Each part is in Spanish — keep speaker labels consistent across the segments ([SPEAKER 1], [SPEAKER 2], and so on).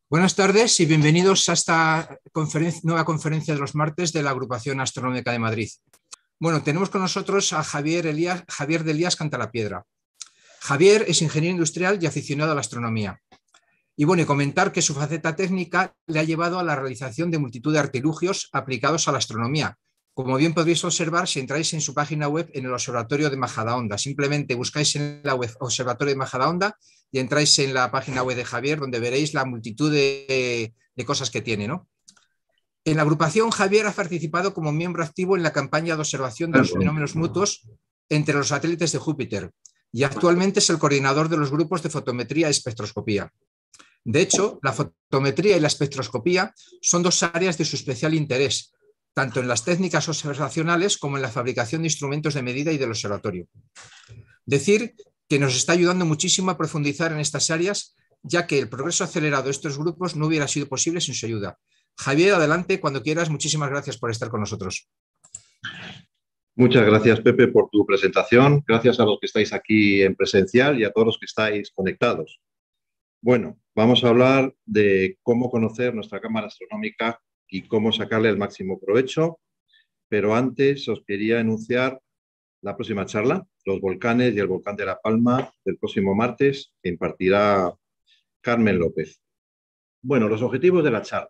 [SPEAKER 1] Buenas tardes y bienvenidos a esta nueva conferencia de los martes de la Agrupación Astronómica de Madrid. Bueno, tenemos con nosotros a Javier de Elías Cantalapiedra. Javier es ingeniero industrial y aficionado a la astronomía. Y bueno, y comentar que su faceta técnica le ha llevado a la realización de multitud de artilugios aplicados a la astronomía. Como bien podréis observar, si entráis en su página web en el Observatorio de Majadahonda, simplemente buscáis en la web Observatorio de Majadahonda y entráis en la página web de Javier, donde veréis la multitud de cosas que tiene, ¿no? En la agrupación, Javier ha participado como miembro activo en la campaña de observación de los fenómenos mutuos entre los satélites de Júpiter y actualmente es el coordinador de los grupos de fotometría y espectroscopía. De hecho, la fotometría y la espectroscopía son dos áreas de su especial interés, tanto en las técnicas observacionales como en la fabricación de instrumentos de medida y del observatorio. Decir que nos está ayudando muchísimo a profundizar en estas áreas, ya que el progreso acelerado de estos grupos no hubiera sido posible sin su ayuda. Javier, adelante, cuando quieras. Muchísimas gracias por estar con nosotros.
[SPEAKER 2] Muchas gracias, Pepe, por tu presentación. Gracias a los que estáis aquí en presencial y a todos los que estáis conectados. Bueno, vamos a hablar de cómo conocer nuestra cámara astronómica y cómo sacarle el máximo provecho, pero antes os quería anunciar la próxima charla, los volcanes y el volcán de La Palma, del próximo martes, que impartirá Carmen López. Bueno, los objetivos de la charla.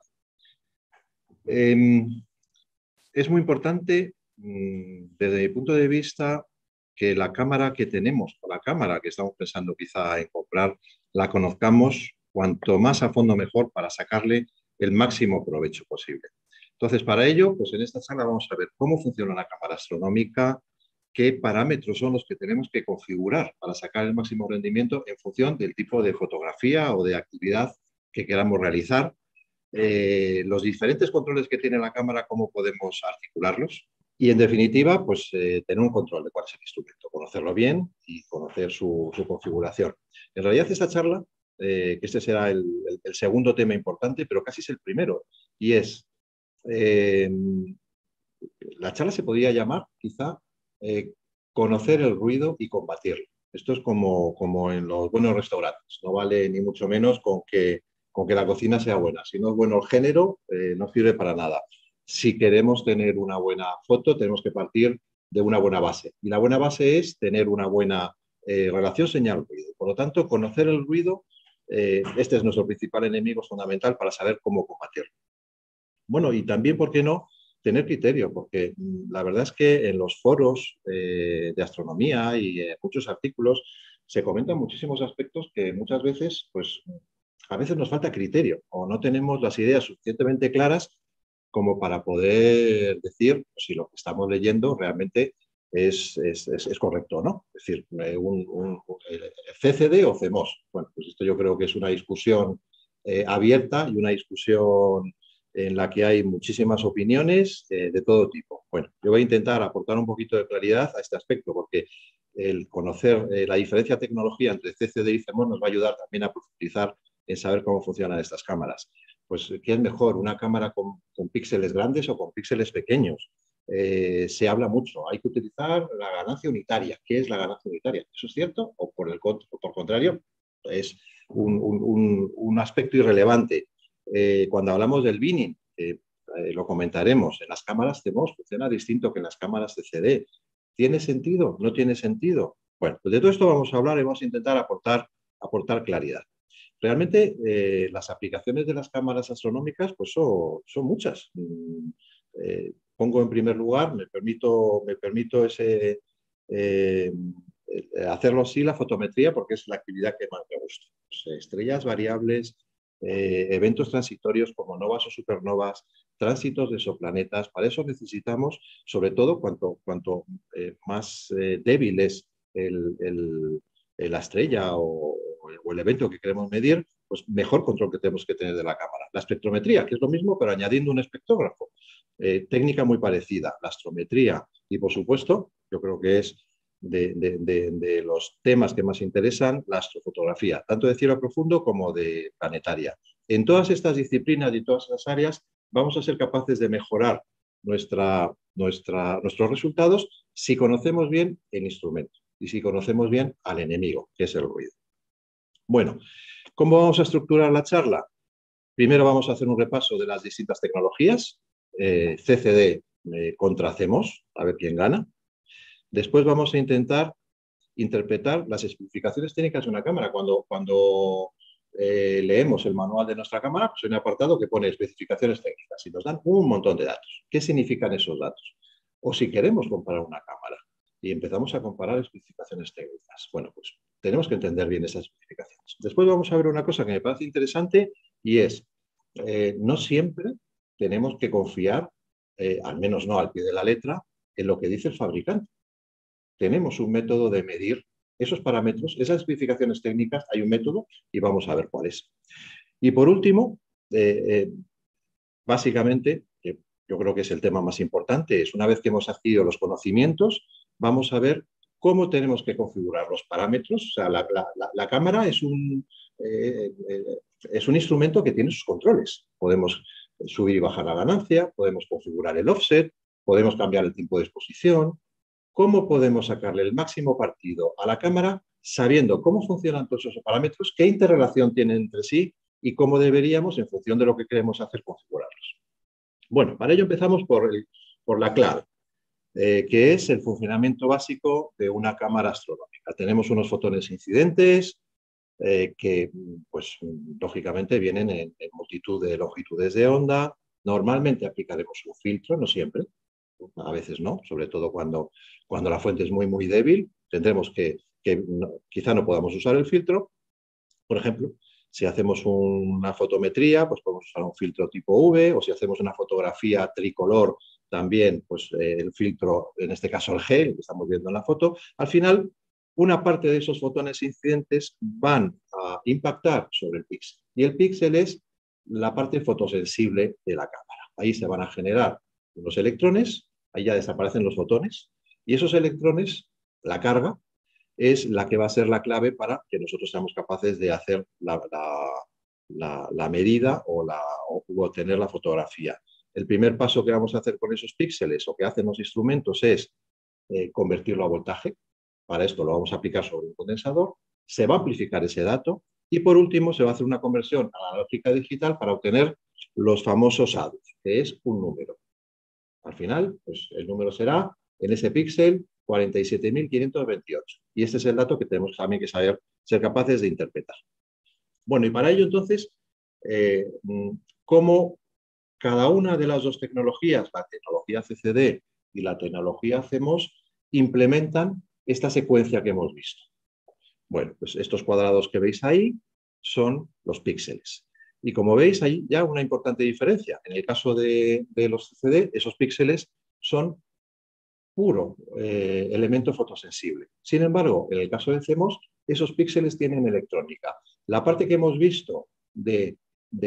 [SPEAKER 2] Es muy importante, desde mi punto de vista, que la cámara que tenemos, o la cámara que estamos pensando quizá en comprar, la conozcamos cuanto más a fondo mejor para sacarle el máximo provecho posible. Entonces, para ello, pues en esta charla vamos a ver cómo funciona una cámara astronómica, qué parámetros son los que tenemos que configurar para sacar el máximo rendimiento en función del tipo de fotografía o de actividad que queramos realizar, los diferentes controles que tiene la cámara, cómo podemos articularlos y, en definitiva, pues tener un control de cuál es el instrumento, conocerlo bien y conocer su configuración. En realidad, esta charla, que este será el segundo tema importante, pero casi es el primero, y es, la charla se podría llamar, quizá, conocer el ruido y combatirlo. Esto es como en los buenos restaurantes, no vale ni mucho menos con que la cocina sea buena. Si no es bueno el género, no sirve para nada. Si queremos tener una buena foto, tenemos que partir de una buena base. Y la buena base es tener una buena relación señal-ruido. Por lo tanto, conocer el ruido, este es nuestro principal enemigo fundamental para saber cómo combatirlo. Bueno, y también, ¿por qué no?, tener criterio, porque la verdad es que en los foros de astronomía y en muchos artículos se comentan muchísimos aspectos que muchas veces, pues, a veces nos falta criterio o no tenemos las ideas suficientemente claras como para poder decir si lo que estamos leyendo realmente es correcto o no. Es decir, CCD o CMOS. Bueno, pues esto yo creo que es una discusión abierta y una discusión en la que hay muchísimas opiniones de todo tipo. Bueno, yo voy a intentar aportar un poquito de claridad a este aspecto porque el conocer la diferencia de tecnología entre CCD y CMOS nos va a ayudar también a profundizar en saber cómo funcionan estas cámaras. Pues, ¿qué es mejor? ¿Una cámara con píxeles grandes o con píxeles pequeños? Se habla mucho. Hay que utilizar la ganancia unitaria. ¿Qué es la ganancia unitaria? ¿Eso es cierto? ¿O por contrario, es un aspecto irrelevante? Cuando hablamos del binning, lo comentaremos, en las cámaras CMOS funciona distinto que en las cámaras CCD. ¿Tiene sentido? ¿No tiene sentido? Bueno, pues de todo esto vamos a hablar y vamos a intentar aportar claridad. Realmente las aplicaciones de las cámaras astronómicas pues son muchas. Pongo en primer lugar, me permito hacerlo así, la fotometría, porque es la actividad que más me gusta. Pues, estrellas variables, eventos transitorios como novas o supernovas, tránsitos de exoplanetas. Para eso necesitamos, sobre todo, cuanto más débil es la estrella o el evento que queremos medir, pues mejor control que tenemos que tener de la cámara. La espectrometría, que es lo mismo, pero añadiendo un espectrógrafo. Técnica muy parecida, la astrometría y, por supuesto, yo creo que es de los temas que más interesan, la astrofotografía, tanto de cielo profundo como de planetaria. En todas estas disciplinas y todas las áreas vamos a ser capaces de mejorar nuestros resultados si conocemos bien el instrumento y si conocemos bien al enemigo, que es el ruido. Bueno, ¿cómo vamos a estructurar la charla? Primero vamos a hacer un repaso de las distintas tecnologías, CCD contra CMOS, a ver quién gana. Después vamos a intentar interpretar las especificaciones técnicas de una cámara. Cuando leemos el manual de nuestra cámara, pues hay un apartado que pone especificaciones técnicas y nos dan un montón de datos. ¿Qué significan esos datos? O si queremos comparar una cámara y empezamos a comparar especificaciones técnicas, bueno, pues tenemos que entender bien esas especificaciones. Después vamos a ver una cosa que me parece interesante y es, no siempre tenemos que confiar, al menos no al pie de la letra, en lo que dice el fabricante. Tenemos un método de medir esos parámetros, esas especificaciones técnicas, hay un método y vamos a ver cuál es. Y por último, básicamente, yo creo que es el tema más importante, es una vez que hemos adquirido los conocimientos, vamos a ver cómo tenemos que configurar los parámetros. O sea, la cámara es un instrumento que tiene sus controles. Podemos subir y bajar la ganancia, podemos configurar el offset, podemos cambiar el tiempo de exposición. ¿Cómo podemos sacarle el máximo partido a la cámara sabiendo cómo funcionan todos esos parámetros, qué interrelación tienen entre sí y cómo deberíamos, en función de lo que queremos hacer, configurarlos? Bueno, para ello empezamos por la clave, que es el funcionamiento básico de una cámara astronómica. Tenemos unos fotones incidentes que, pues, lógicamente vienen en multitud de longitudes de onda. Normalmente aplicaremos un filtro, no siempre. A veces no, sobre todo cuando la fuente es muy, muy débil, tendremos quizá no podamos usar el filtro. Por ejemplo, si hacemos una fotometría, pues podemos usar un filtro tipo V, o si hacemos una fotografía tricolor, también pues, el filtro, en este caso el G, que estamos viendo en la foto. Al final, una parte de esos fotones incidentes van a impactar sobre el píxel. Y el píxel es la parte fotosensible de la cámara. Ahí se van a generar unos electrones, ahí ya desaparecen los fotones, y esos electrones, la carga, es la que va a ser la clave para que nosotros seamos capaces de hacer la medida o obtener la fotografía. El primer paso que vamos a hacer con esos píxeles o que hacen los instrumentos es convertirlo a voltaje. Para esto lo vamos a aplicar sobre un condensador, se va a amplificar ese dato y por último se va a hacer una conversión analógica digital para obtener los famosos ADUs, que es un número. Al final, pues el número será, en ese píxel, 47.528. Y este es el dato que tenemos también que saber, ser capaces de interpretar. Bueno, y para ello, entonces, cómo cada una de las dos tecnologías, la tecnología CCD y la tecnología CMOS, implementan esta secuencia que hemos visto. Bueno, pues estos cuadrados que veis ahí son los píxeles. Y como veis, hay ya una importante diferencia. En el caso de los CCD, esos píxeles son puro elemento fotosensible. Sin embargo, en el caso de CMOS, esos píxeles tienen electrónica. La parte que hemos visto de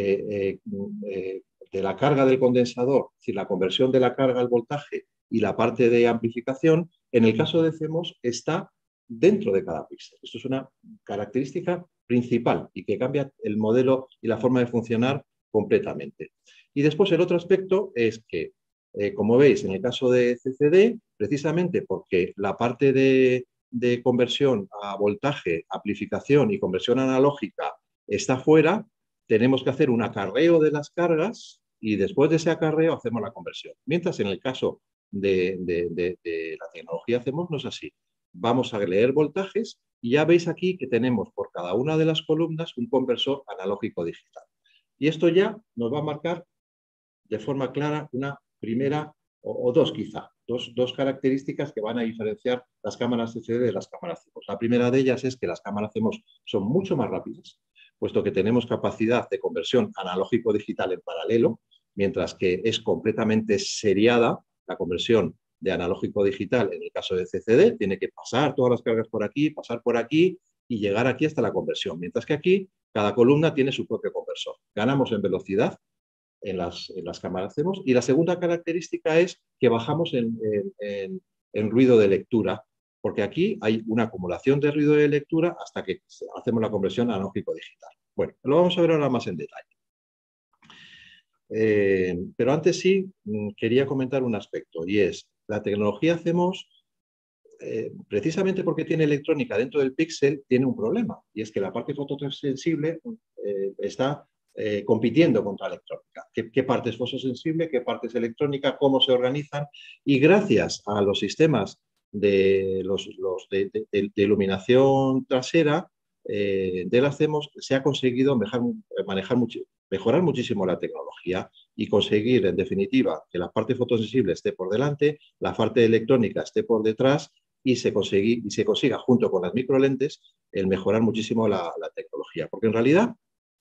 [SPEAKER 2] la carga del condensador, es decir, la conversión de la carga al voltaje y la parte de amplificación, en el caso de CMOS está dentro de cada píxel. Esto es una característica principal y que cambia el modelo y la forma de funcionar completamente. Y después el otro aspecto es que, como veis, en el caso de CCD, precisamente porque la parte de conversión a voltaje, amplificación y conversión analógica está fuera, tenemos que hacer un acarreo de las cargas y después de ese acarreo hacemos la conversión. Mientras en el caso de la tecnología CMOS no es así. Vamos a leer voltajes y ya veis aquí que tenemos por cada una de las columnas un conversor analógico digital. Y esto ya nos va a marcar de forma clara una primera o dos quizá, dos características que van a diferenciar las cámaras CCD de las cámaras CMOS. La primera de ellas es que las cámaras CMOS son mucho más rápidas, puesto que tenemos capacidad de conversión analógico-digital en paralelo, mientras que es completamente seriada la conversión de analógico-digital en el caso de CCD, tiene que pasar todas las cargas por aquí, pasar por aquí y llegar aquí hasta la conversión, mientras que aquí cada columna tiene su propio conversor. Ganamos en velocidad en las cámaras CMOS. Y la segunda característica es que bajamos en ruido de lectura, porque aquí hay una acumulación de ruido de lectura hasta que hacemos la conversión analógico-digital. Bueno, lo vamos a ver ahora más en detalle. Pero antes sí quería comentar un aspecto, y es la tecnología CMOS, precisamente porque tiene electrónica dentro del píxel, tiene un problema, y es que la parte fotosensible está compitiendo contra electrónica. ¿Qué parte es fotosensible? ¿Qué parte es electrónica? ¿Cómo se organizan? Y gracias a los sistemas de iluminación trasera de las CEMOS se ha conseguido mejorar muchísimo la tecnología y conseguir, en definitiva, que la parte fotosensible esté por delante, la parte electrónica esté por detrás y se consiga, junto con las microlentes, el mejorar muchísimo la tecnología. Porque en realidad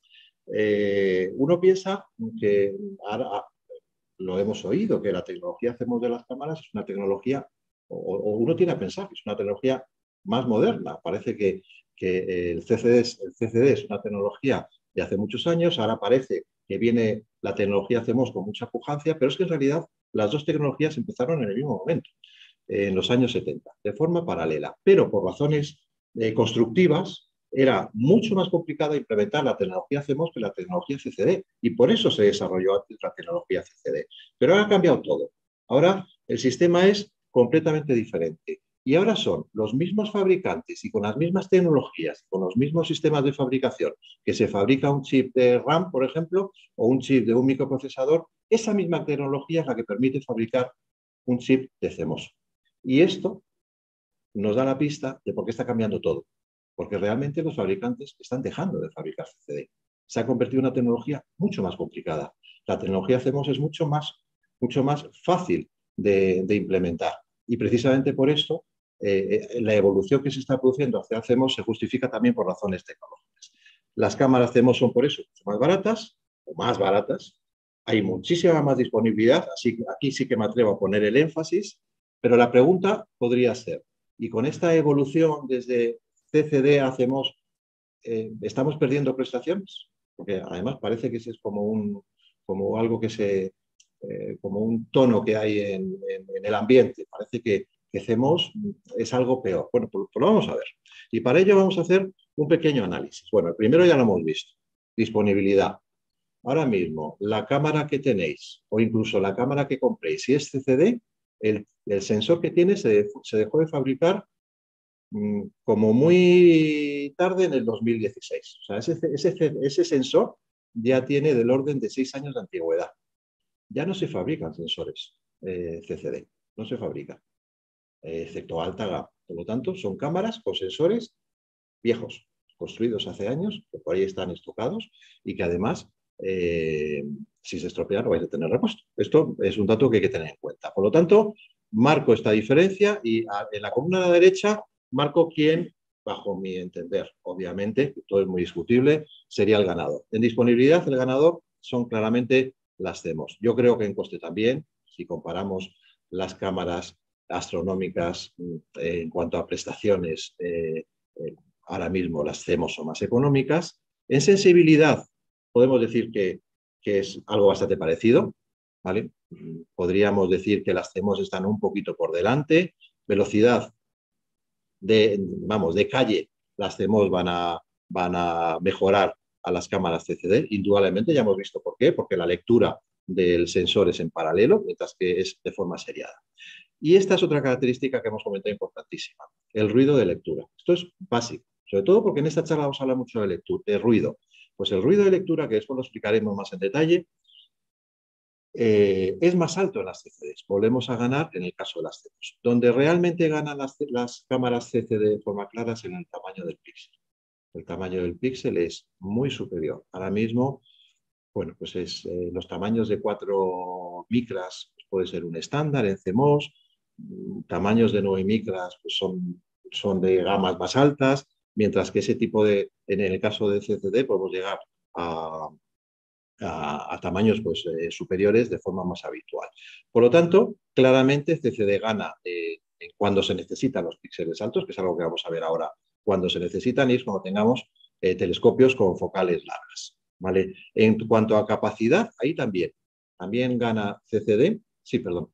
[SPEAKER 2] uno piensa que ahora lo hemos oído, que la tecnología hacemos de las cámaras es una tecnología, o uno tiene a pensar que es una tecnología más moderna. Parece que el CCD es una tecnología de hace muchos años, ahora parece que viene la tecnología CMOS con mucha pujancia, pero es que en realidad las dos tecnologías empezaron en el mismo momento, en los años 70, de forma paralela, pero por razones constructivas era mucho más complicado implementar la tecnología CMOS que la tecnología CCD y por eso se desarrolló antes la tecnología CCD. Pero ahora ha cambiado todo. Ahora el sistema es completamente diferente y ahora son los mismos fabricantes y con las mismas tecnologías, con los mismos sistemas de fabricación que se fabrica un chip de RAM, por ejemplo, o un chip de un microprocesador, esa misma tecnología es la que permite fabricar un chip de CMOS. Y esto nos da la pista de por qué está cambiando todo. Porque realmente los fabricantes están dejando de fabricar CCD. Se ha convertido en una tecnología mucho más complicada. La tecnología CMOS es mucho más fácil de implementar. Y precisamente por esto, la evolución que se está produciendo hacia CMOS se justifica también por razones tecnológicas. Las cámaras CMOS son por eso mucho más baratas, o más baratas. Hay muchísima más disponibilidad, así que aquí sí que me atrevo a poner el énfasis, pero la pregunta podría ser, y con esta evolución desde CCD a CMOS, ¿estamos perdiendo prestaciones? Porque además parece que ese es como algo que como un tono que hay en el ambiente. Parece que CMOS es algo peor. Bueno, pues lo vamos a ver. Y para ello vamos a hacer un pequeño análisis. Bueno, el primero ya lo hemos visto. Disponibilidad. Ahora mismo, la cámara que tenéis o incluso la cámara que compréis, si es CCD, el sensor que tiene se dejó de fabricar como muy tarde en el 2016. O sea, ese sensor ya tiene del orden de 6 años de antigüedad. Ya no se fabrican sensores CCD, no se fabrican, excepto alta gama. Por lo tanto, son cámaras con sensores viejos, construidos hace años, que por ahí están estocados y que además, si se estropean, no vais a tener repuesto. Esto es un dato que hay que tener en cuenta. Por lo tanto, marco esta diferencia y en la columna de la derecha marco quién, bajo mi entender, obviamente, todo es muy discutible, sería el ganador. En disponibilidad, el ganador son claramente las CMOS. Yo creo que en coste también, si comparamos las cámaras astronómicas en cuanto a prestaciones, ahora mismo las CMOS son más económicas. En sensibilidad, podemos decir que es algo bastante parecido, ¿vale? Podríamos decir que las CMOS están un poquito por delante. Velocidad de calle, las CMOS van a mejorar a las cámaras CCD. Indudablemente, ya hemos visto por qué, porque la lectura del sensor es en paralelo, mientras que es de forma seriada. Y esta es otra característica que hemos comentado importantísima, el ruido de lectura. Esto es básico, sobre todo porque en esta charla vamos a hablar mucho de ruido. Pues el ruido de lectura, que después lo explicaremos más en detalle, es más alto en las CCDs. Volvemos a ganar en el caso de las CMOS. Donde realmente ganan las cámaras CCD de forma clara es en el tamaño del píxel. El tamaño del píxel es muy superior. Ahora mismo, bueno, pues los tamaños de 4 micras pues puede ser un estándar en CMOS, tamaños de 9 micras pues son de gamas más altas, mientras que ese tipo en el caso de CCD podemos llegar a tamaños pues, superiores de forma más habitual. Por lo tanto, claramente CCD gana cuando se necesitan los píxeles altos, que es algo que vamos a ver ahora cuando se necesitan, y es cuando tengamos telescopios con focales largas. ¿Vale? En cuanto a capacidad, ahí también gana CCD. Sí, perdón.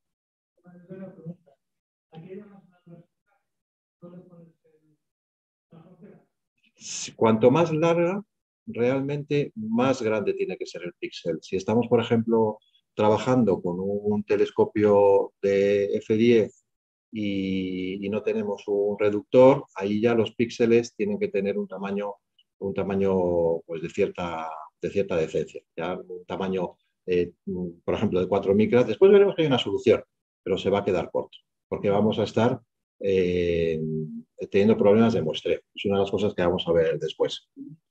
[SPEAKER 2] Cuanto más larga, realmente más grande tiene que ser el píxel. Si estamos, por ejemplo, trabajando con un telescopio de f10 y no tenemos un reductor, ahí ya los píxeles tienen que tener un tamaño pues, de cierta de cierta decencia. Ya un tamaño, por ejemplo, de 4 micras, después veremos que hay una solución, pero se va a quedar corto, porque vamos a estar teniendo problemas de muestreo. Es una de las cosas que vamos a ver después.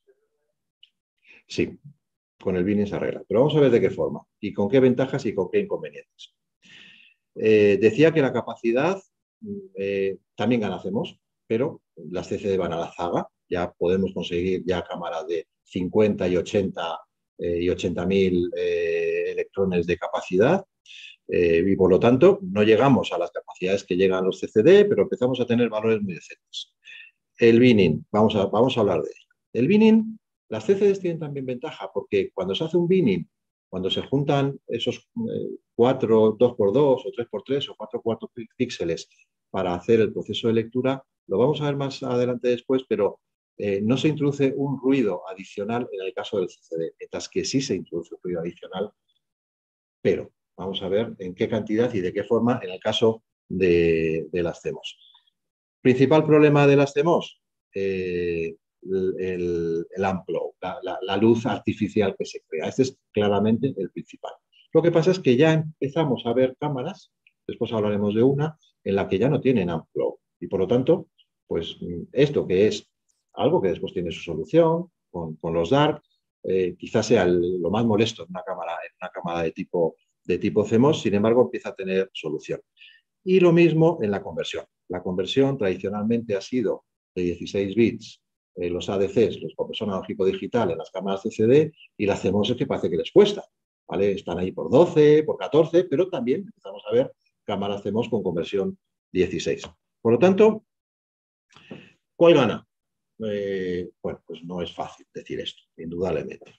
[SPEAKER 2] Sí, con el binning se arregla, pero vamos a ver de qué forma y con qué ventajas y con qué inconvenientes. Decía que la capacidad también ganamos, pero las CCD van a la zaga. Ya podemos conseguir ya cámaras de 50 y 80.000 electrones de capacidad. Y por lo tanto, no llegamos a las capacidades que llegan los CCD, pero empezamos a tener valores muy decentes. El binning, vamos a hablar de ello. El binning, las CCDs tienen también ventaja, porque cuando se hace un binning, cuando se juntan esos 4 2x2 o 3x3 o 4x4 píxeles para hacer el proceso de lectura, lo vamos a ver más adelante después, pero no se introduce un ruido adicional en el caso del CCD, mientras que sí se introduce un ruido adicional, pero vamos a ver en qué cantidad y de qué forma en el caso de las CMOS. Principal problema de las CMOS, el amplo, la luz artificial que se crea. Este es claramente el principal. Lo que pasa es que ya empezamos a ver cámaras, después hablaremos de una, en la que ya no tienen amplo. Y por lo tanto, pues esto que es algo que después tiene su solución con los DARC, quizás sea lo más molesto en una cámara de tipo CMOS, sin embargo empieza a tener solución. Y lo mismo en la conversión. La conversión tradicionalmente ha sido de 16 bits, los ADCs, los conversor analógico digital en las cámaras CCD, y las CMOS es que parece que les cuesta, ¿vale? Están ahí por 12, por 14, pero también empezamos a ver cámaras CMOS con conversión 16. Por lo tanto, ¿cuál gana? Bueno, pues no es fácil decir esto, indudablemente.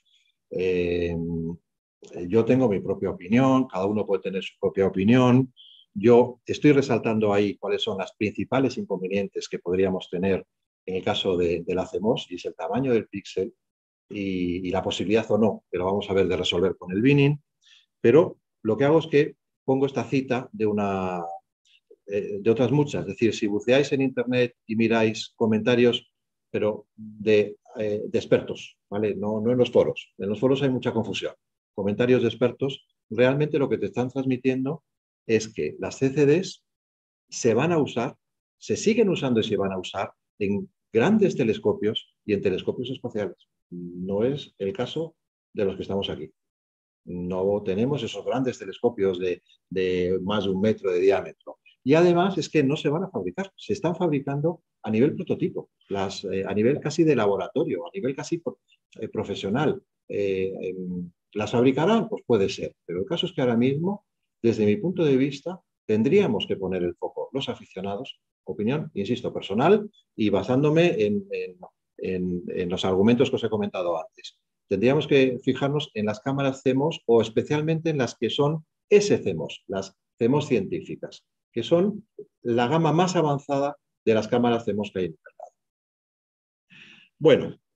[SPEAKER 2] Yo tengo mi propia opinión, cada uno puede tener su propia opinión. Yo estoy resaltando ahí cuáles son las principales inconvenientes que podríamos tener en el caso de la CMOS, y es el tamaño del píxel y la posibilidad o no, que lo vamos a ver, de resolver con el binning. Pero lo que hago es que pongo esta cita de otras muchas. Es decir, si buceáis en Internet y miráis comentarios, pero de expertos, ¿vale? No en los foros. En los foros hay mucha confusión. Comentarios de expertos, realmente lo que te están transmitiendo es que las CCDs se van a usar, se siguen usando y se van a usar en grandes telescopios y en telescopios espaciales. No es el caso de los que estamos aquí. No tenemos esos grandes telescopios de más de 1 metro de diámetro. Y además es que no se van a fabricar, se están fabricando a nivel prototipo, a nivel casi de laboratorio, a nivel casi profesional. ¿Las fabricarán? Pues puede ser, pero el caso es que ahora mismo, desde mi punto de vista, tendríamos que poner el foco los aficionados, opinión, insisto, personal, y basándome en los argumentos que os he comentado antes. Tendríamos que fijarnos en las cámaras CMOS o especialmente en las que son SCMOS, las CMOS científicas, que son la gama más avanzada de las cámaras CMOS que hay en el mercado. Bueno,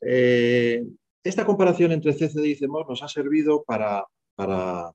[SPEAKER 2] esta comparación entre CCD y CMOS nos ha servido para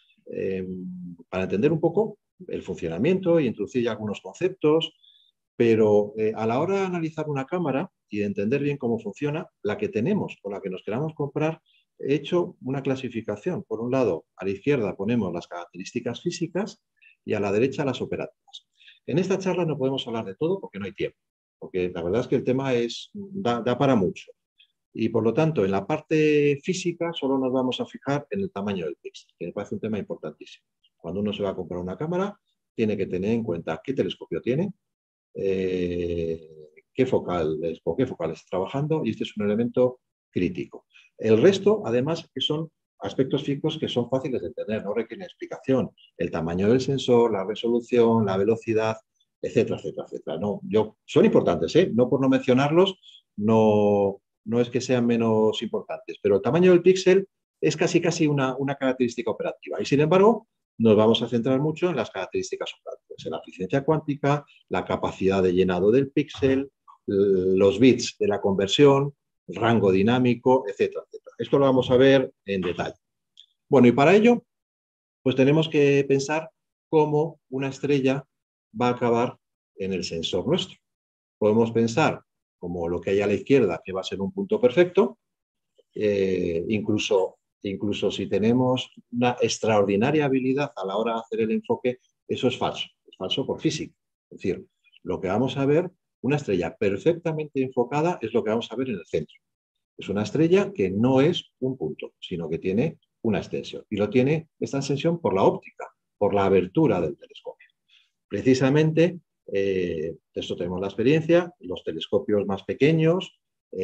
[SPEAKER 2] entender un poco el funcionamiento y introducir ya algunos conceptos, pero a la hora de analizar una cámara y de entender bien cómo funciona, la que tenemos o la que nos queramos comprar, he hecho una clasificación. Por un lado, a la izquierda ponemos las características físicas y a la derecha las operativas. En esta charla no podemos hablar de todo porque no hay tiempo, porque la verdad es que el tema da para mucho. Y por lo tanto, en la parte física solo nos vamos a fijar en el tamaño del píxel, que me parece un tema importantísimo. Cuando uno se va a comprar una cámara, tiene que tener en cuenta qué telescopio tiene, qué focal está trabajando, y este es un elemento crítico. El resto, además, que son aspectos físicos que son fáciles de entender, no requieren explicación. El tamaño del sensor, la resolución, la velocidad, etcétera, etcétera, etcétera. No, son importantes, ¿eh? No por no mencionarlos, no es que sean menos importantes, pero el tamaño del píxel es casi una característica operativa. Y sin embargo, nos vamos a centrar mucho en las características operativas, en la eficiencia cuántica, la capacidad de llenado del píxel, los bits de la conversión, rango dinámico, etcétera, etcétera. Esto lo vamos a ver en detalle. Bueno, y para ello, pues tenemos que pensar cómo una estrella va a acabar en el sensor nuestro. Podemos pensar como lo que hay a la izquierda, que va a ser un punto perfecto, incluso si tenemos una extraordinaria habilidad a la hora de hacer el enfoque, eso es falso por física. Es decir, lo que vamos a ver, una estrella perfectamente enfocada es lo que vamos a ver en el centro. Es una estrella que no es un punto, sino que tiene una extensión. Y lo tiene esta extensión por la óptica, por la abertura del telescopio. Precisamente, de esto tenemos la experiencia, los telescopios más pequeños,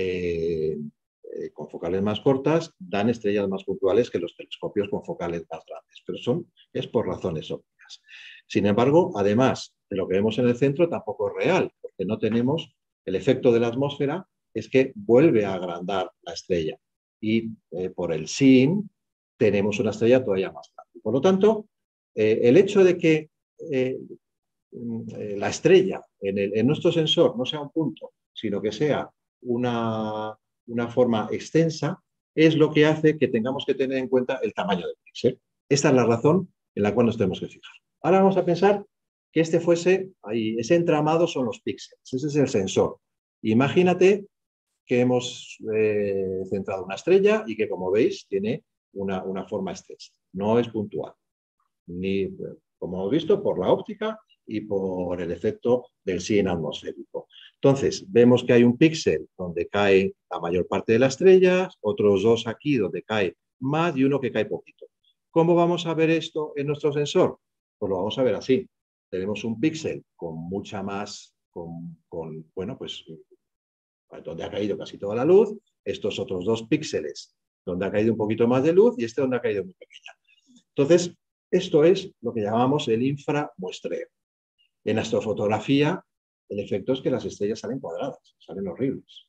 [SPEAKER 2] con focales más cortas, dan estrellas más puntuales que los telescopios con focales más grandes, pero es por razones ópticas. Sin embargo, además de lo que vemos en el centro, tampoco es real, porque no tenemos el efecto de la atmósfera, es que vuelve a agrandar la estrella y por el sin tenemos una estrella todavía más grande. Por lo tanto, el hecho de que la estrella en nuestro sensor no sea un punto, sino que sea una forma extensa, es lo que hace que tengamos que tener en cuenta el tamaño del píxel. Esta es la razón en la cual nos tenemos que fijar. Ahora vamos a pensar que ese entramado son los píxeles, ese es el sensor. Imagínate que hemos centrado una estrella y que, como veis, tiene una forma extensa. No es puntual, ni, como hemos visto, por la óptica y por el efecto del sin atmosférico. Entonces, vemos que hay un píxel donde cae la mayor parte de la estrella, otros dos aquí donde cae más y uno que cae poquito. ¿Cómo vamos a ver esto en nuestro sensor? Pues lo vamos a ver así. Tenemos un píxel con mucha más, bueno, pues donde ha caído casi toda la luz, estos otros dos píxeles donde ha caído un poquito más de luz y este donde ha caído muy pequeña. Entonces, esto es lo que llamamos el inframuestreo. En astrofotografía, el efecto es que las estrellas salen cuadradas, salen horribles.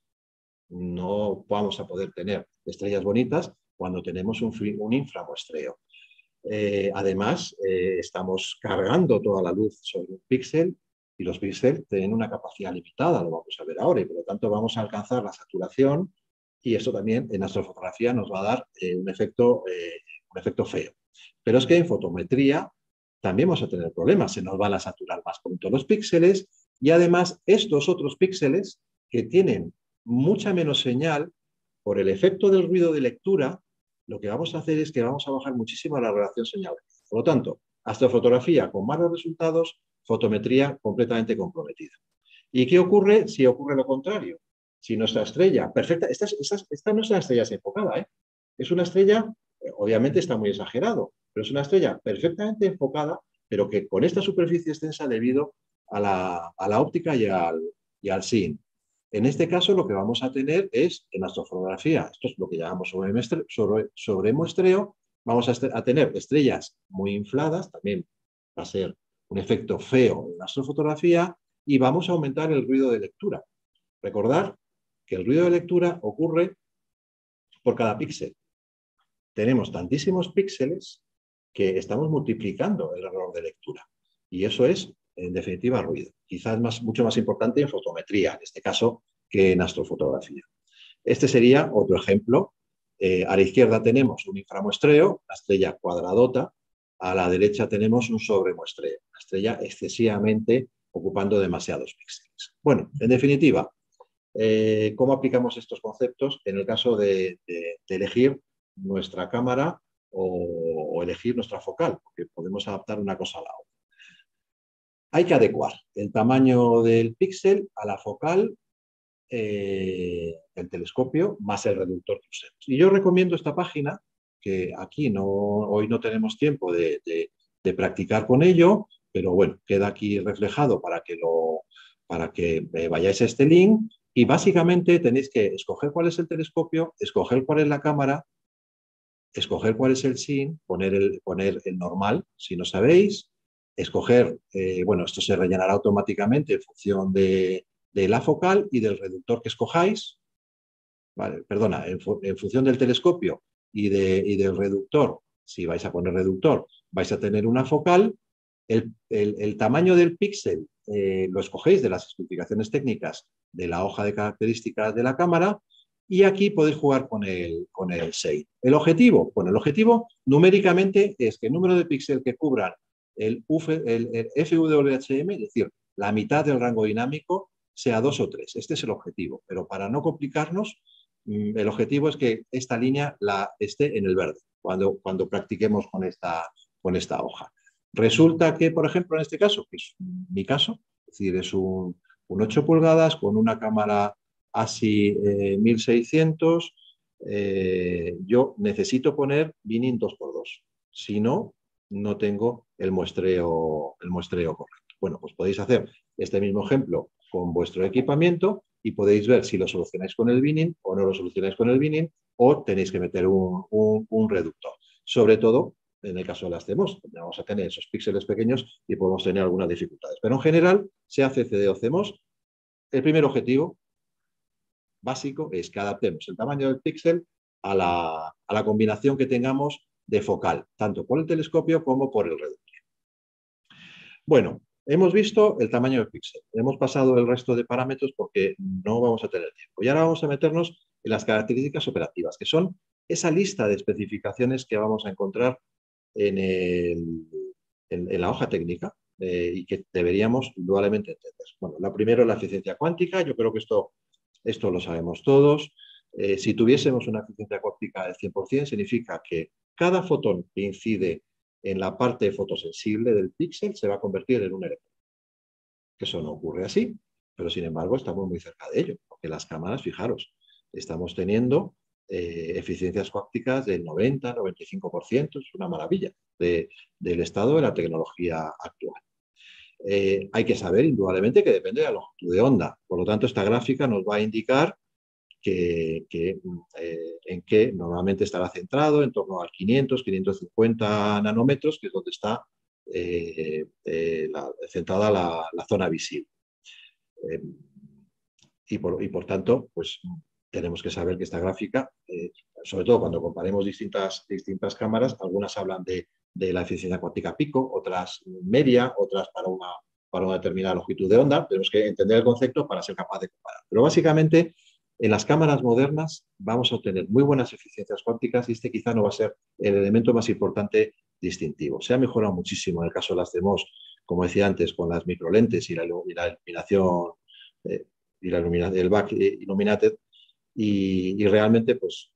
[SPEAKER 2] No vamos a poder tener estrellas bonitas cuando tenemos un inframuestreo. Además, estamos cargando toda la luz sobre un píxel y los píxeles tienen una capacidad limitada, lo vamos a ver ahora, y por lo tanto vamos a alcanzar la saturación y eso también en astrofotografía nos va a dar un efecto feo. Pero es que en fotometría también vamos a tener problemas, se nos van a saturar más pronto los píxeles y además estos otros píxeles que tienen mucha menos señal por el efecto del ruido de lectura, lo que vamos a hacer es que vamos a bajar muchísimo la relación señal. Por lo tanto, astrofotografía con malos resultados, fotometría completamente comprometida. ¿Y qué ocurre si ocurre lo contrario? Si nuestra estrella, perfecta, esta no es una estrella enfocada, ¿eh? Es una estrella, obviamente está muy exagerado, pero es una estrella perfectamente enfocada, pero que con esta superficie extensa debido a la óptica y al sin. En este caso lo que vamos a tener es, en astrofotografía, esto es lo que llamamos sobremuestreo, vamos a tener estrellas muy infladas, también va a ser un efecto feo en la astrofotografía, y vamos a aumentar el ruido de lectura. Recordar que el ruido de lectura ocurre por cada píxel. Tenemos tantísimos píxeles que estamos multiplicando el error de lectura. Y eso es, en definitiva, ruido. Quizás mucho más importante en fotometría, en este caso, que en astrofotografía. Este sería otro ejemplo. A la izquierda tenemos un inframuestreo, la estrella cuadradota. A la derecha tenemos un sobremuestreo, la estrella excesivamente ocupando demasiados píxeles. Bueno, en definitiva, ¿cómo aplicamos estos conceptos en el caso de elegir nuestra cámara o elegir nuestra focal? Porque podemos adaptar una cosa a la otra. Hay que adecuar el tamaño del píxel a la focal del telescopio más el reductor que usemos. Y yo recomiendo esta página, que aquí hoy no tenemos tiempo de practicar con ello, pero bueno, queda aquí reflejado para que vayáis a este link. Y básicamente tenéis que escoger cuál es el telescopio, escoger cuál es la cámara, escoger cuál es el sin, poner el normal, si no sabéis, escoger, bueno, esto se rellenará automáticamente en función de la focal y del reductor que escojáis, vale, perdona, en función del telescopio y del reductor, si vais a poner reductor, vais a tener una focal. El tamaño del píxel lo escogéis de las especificaciones técnicas de la hoja de características de la cámara y aquí podéis jugar con el shade. ¿El objetivo? Bueno, el objetivo numéricamente es que el número de píxeles que cubran el FWHM, es decir, la mitad del rango dinámico, sea 2 o 3. Este es el objetivo, pero para no complicarnos, el objetivo es que esta línea esté en el verde cuando practiquemos con esta hoja. Resulta que, por ejemplo, en este caso, que es mi caso, es decir, es un 8 pulgadas con una cámara ASI 1600, yo necesito poner binning 2x2. Si no, no tengo el muestreo correcto. Bueno, pues podéis hacer este mismo ejemplo con vuestro equipamiento y podéis ver si lo solucionáis con el binning o no lo solucionáis con el binning o tenéis que meter un reductor. Sobre todo, en el caso de las CMOS, donde vamos a tener esos píxeles pequeños y podemos tener algunas dificultades. Pero en general, sea CCD o CMOS, el primer objetivo básico es que adaptemos el tamaño del píxel a la combinación que tengamos de focal, tanto por el telescopio como por el reductor. Bueno, hemos visto el tamaño del píxel, hemos pasado el resto de parámetros porque no vamos a tener tiempo. Y ahora vamos a meternos en las características operativas, que son esa lista de especificaciones que vamos a encontrar en la hoja técnica y que deberíamos indudablemente entender. Bueno, la primera es la eficiencia cuántica. Yo creo que esto lo sabemos todos. Si tuviésemos una eficiencia cuántica del 100%, significa que cada fotón que incide en la parte fotosensible del píxel se va a convertir en un electrón. Eso no ocurre así, pero sin embargo estamos muy cerca de ello, porque las cámaras, fijaros, estamos teniendo eficiencias cuánticas del 90-95%, es una maravilla del estado de la tecnología actual. Hay que saber, indudablemente, que depende de la longitud de onda. Por lo tanto, esta gráfica nos va a indicar en qué normalmente estará centrado, en torno al 500-550 nanómetros, que es donde está centrada la zona visible. Y por tanto, pues tenemos que saber que esta gráfica, sobre todo cuando comparemos distintas cámaras, algunas hablan de la eficiencia cuántica pico, otras media, otras para una determinada longitud de onda. Tenemos que entender el concepto para ser capaz de comparar. Pero básicamente, en las cámaras modernas vamos a obtener muy buenas eficiencias cuánticas y este quizá no va a ser el elemento más importante distintivo. Se ha mejorado muchísimo en el caso de las CMOS, como decía antes, con las microlentes y la iluminación el back illuminated y realmente, pues,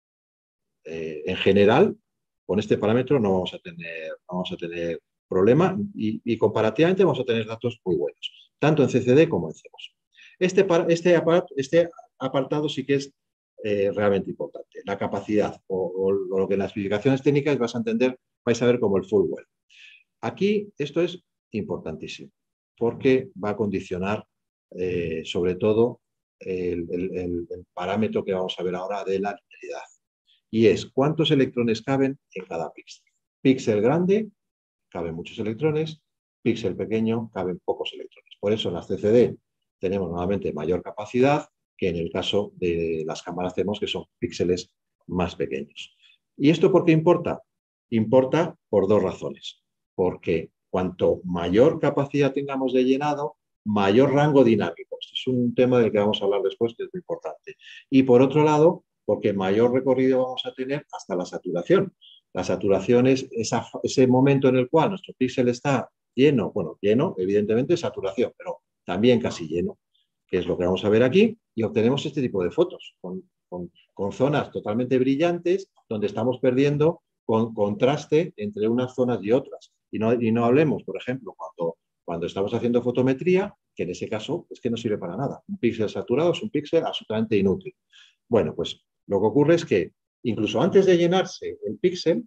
[SPEAKER 2] en general, con este parámetro no vamos a tener problema y comparativamente vamos a tener datos muy buenos, tanto en CCD como en CMOS. Este apartado sí que es realmente importante. La capacidad o lo que en las especificaciones técnicas vais a ver como el full well. Aquí esto es importantísimo porque va a condicionar sobre todo el parámetro que vamos a ver ahora de la linealidad. Y es cuántos electrones caben en cada píxel. Píxel grande, caben muchos electrones. Píxel pequeño, caben pocos electrones. Por eso en las CCD tenemos normalmente mayor capacidad que en el caso de las cámaras CMOS, que son píxeles más pequeños. ¿Y esto por qué importa? Importa por dos razones. Porque cuanto mayor capacidad tengamos de llenado, mayor rango dinámico. Este es un tema del que vamos a hablar después, que es muy importante. Y por otro lado, porque mayor recorrido vamos a tener hasta la saturación. La saturación es ese momento en el cual nuestro píxel está lleno, bueno, lleno, evidentemente, saturación, pero también casi lleno, que es lo que vamos a ver aquí, y obtenemos este tipo de fotos, con zonas totalmente brillantes, donde estamos perdiendo con contraste entre unas zonas y otras. Y no hablemos, por ejemplo, cuando estamos haciendo fotometría, que en ese caso es que no sirve para nada. Un píxel saturado es un píxel absolutamente inútil. Bueno, pues lo que ocurre es que incluso antes de llenarse el píxel,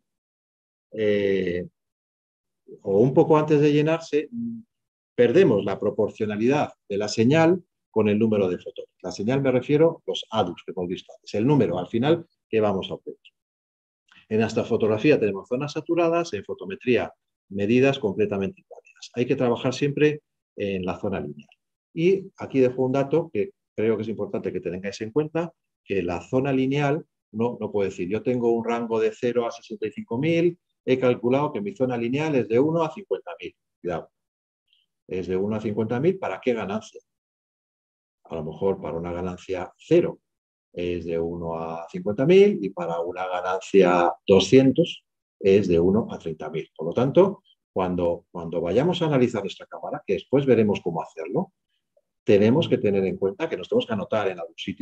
[SPEAKER 2] o un poco antes de llenarse, perdemos la proporcionalidad de la señal con el número de fotones. La señal me refiero a los ADUs que hemos visto antes, el número al final que vamos a obtener. En astrofotografía tenemos zonas saturadas, en fotometría medidas completamente inválidas. Hay que trabajar siempre en la zona lineal. Y aquí dejo un dato que creo que es importante que tengáis en cuenta, que la zona lineal no puede decir, yo tengo un rango de 0 a 65.000, he calculado que mi zona lineal es de 1 a 50.000. Cuidado, es de 1 a 50.000, ¿para qué ganancia? A lo mejor para una ganancia 0 es de 1 a 50.000 y para una ganancia 200 es de 1 a 30.000. Por lo tanto, cuando vayamos a analizar nuestra cámara, que después veremos cómo hacerlo, tenemos que tener en cuenta que nos tenemos que anotar en algún sitio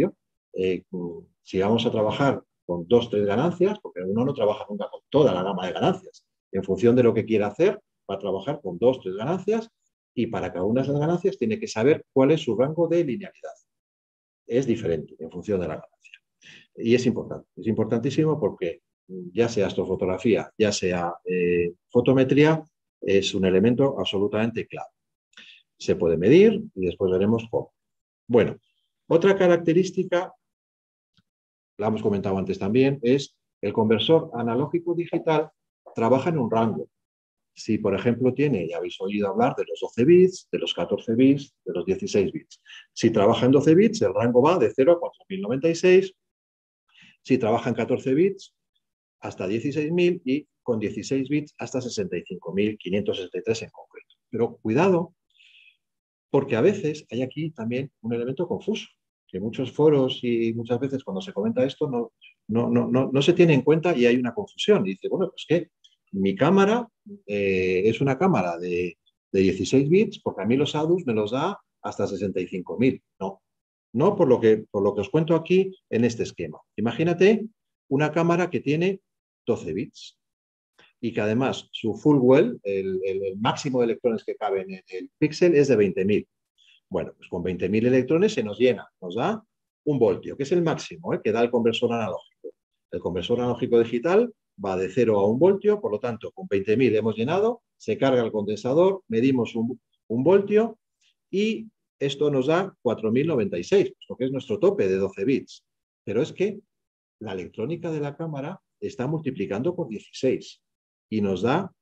[SPEAKER 2] si vamos a trabajar con 2 o 3 ganancias, porque uno no trabaja nunca con toda la gama de ganancias. En función de lo que quiera hacer, va a trabajar con 2 o 3 ganancias y para cada una de esas ganancias tiene que saber cuál es su rango de linealidad. Es diferente en función de la ganancia. Y es importante, es importantísimo porque ya sea astrofotografía, ya sea fotometría, es un elemento absolutamente clave. Se puede medir y después veremos cómo. Bueno, otra característica, la hemos comentado antes también, es el conversor analógico digital trabaja en un rango. Si, por ejemplo, tiene, ya habéis oído hablar de los 12 bits, de los 14 bits, de los 16 bits. Si trabaja en 12 bits, el rango va de 0 a 4096. Si trabaja en 14 bits, hasta 16.000 y con 16 bits hasta 65.563 en concreto. Pero cuidado, porque a veces hay aquí también un elemento confuso, que muchos foros y muchas veces cuando se comenta esto no se tiene en cuenta y hay una confusión. Y dice, bueno, pues que mi cámara es una cámara de 16 bits porque a mí los ADUS me los da hasta 65.000. No por lo que os cuento aquí en este esquema. Imagínate una cámara que tiene 12 bits y que además su full well, el máximo de electrones que caben en el píxel es de 20.000. Bueno, pues con 20.000 electrones se nos llena, nos da 1 voltio, que es el máximo que da el conversor analógico. El conversor analógico digital va de 0 a 1 voltio, por lo tanto, con 20.000 hemos llenado, se carga el condensador, medimos 1 voltio y esto nos da 4.096, lo que es nuestro tope de 12 bits. Pero es que la electrónica de la cámara está multiplicando por 16 y nos da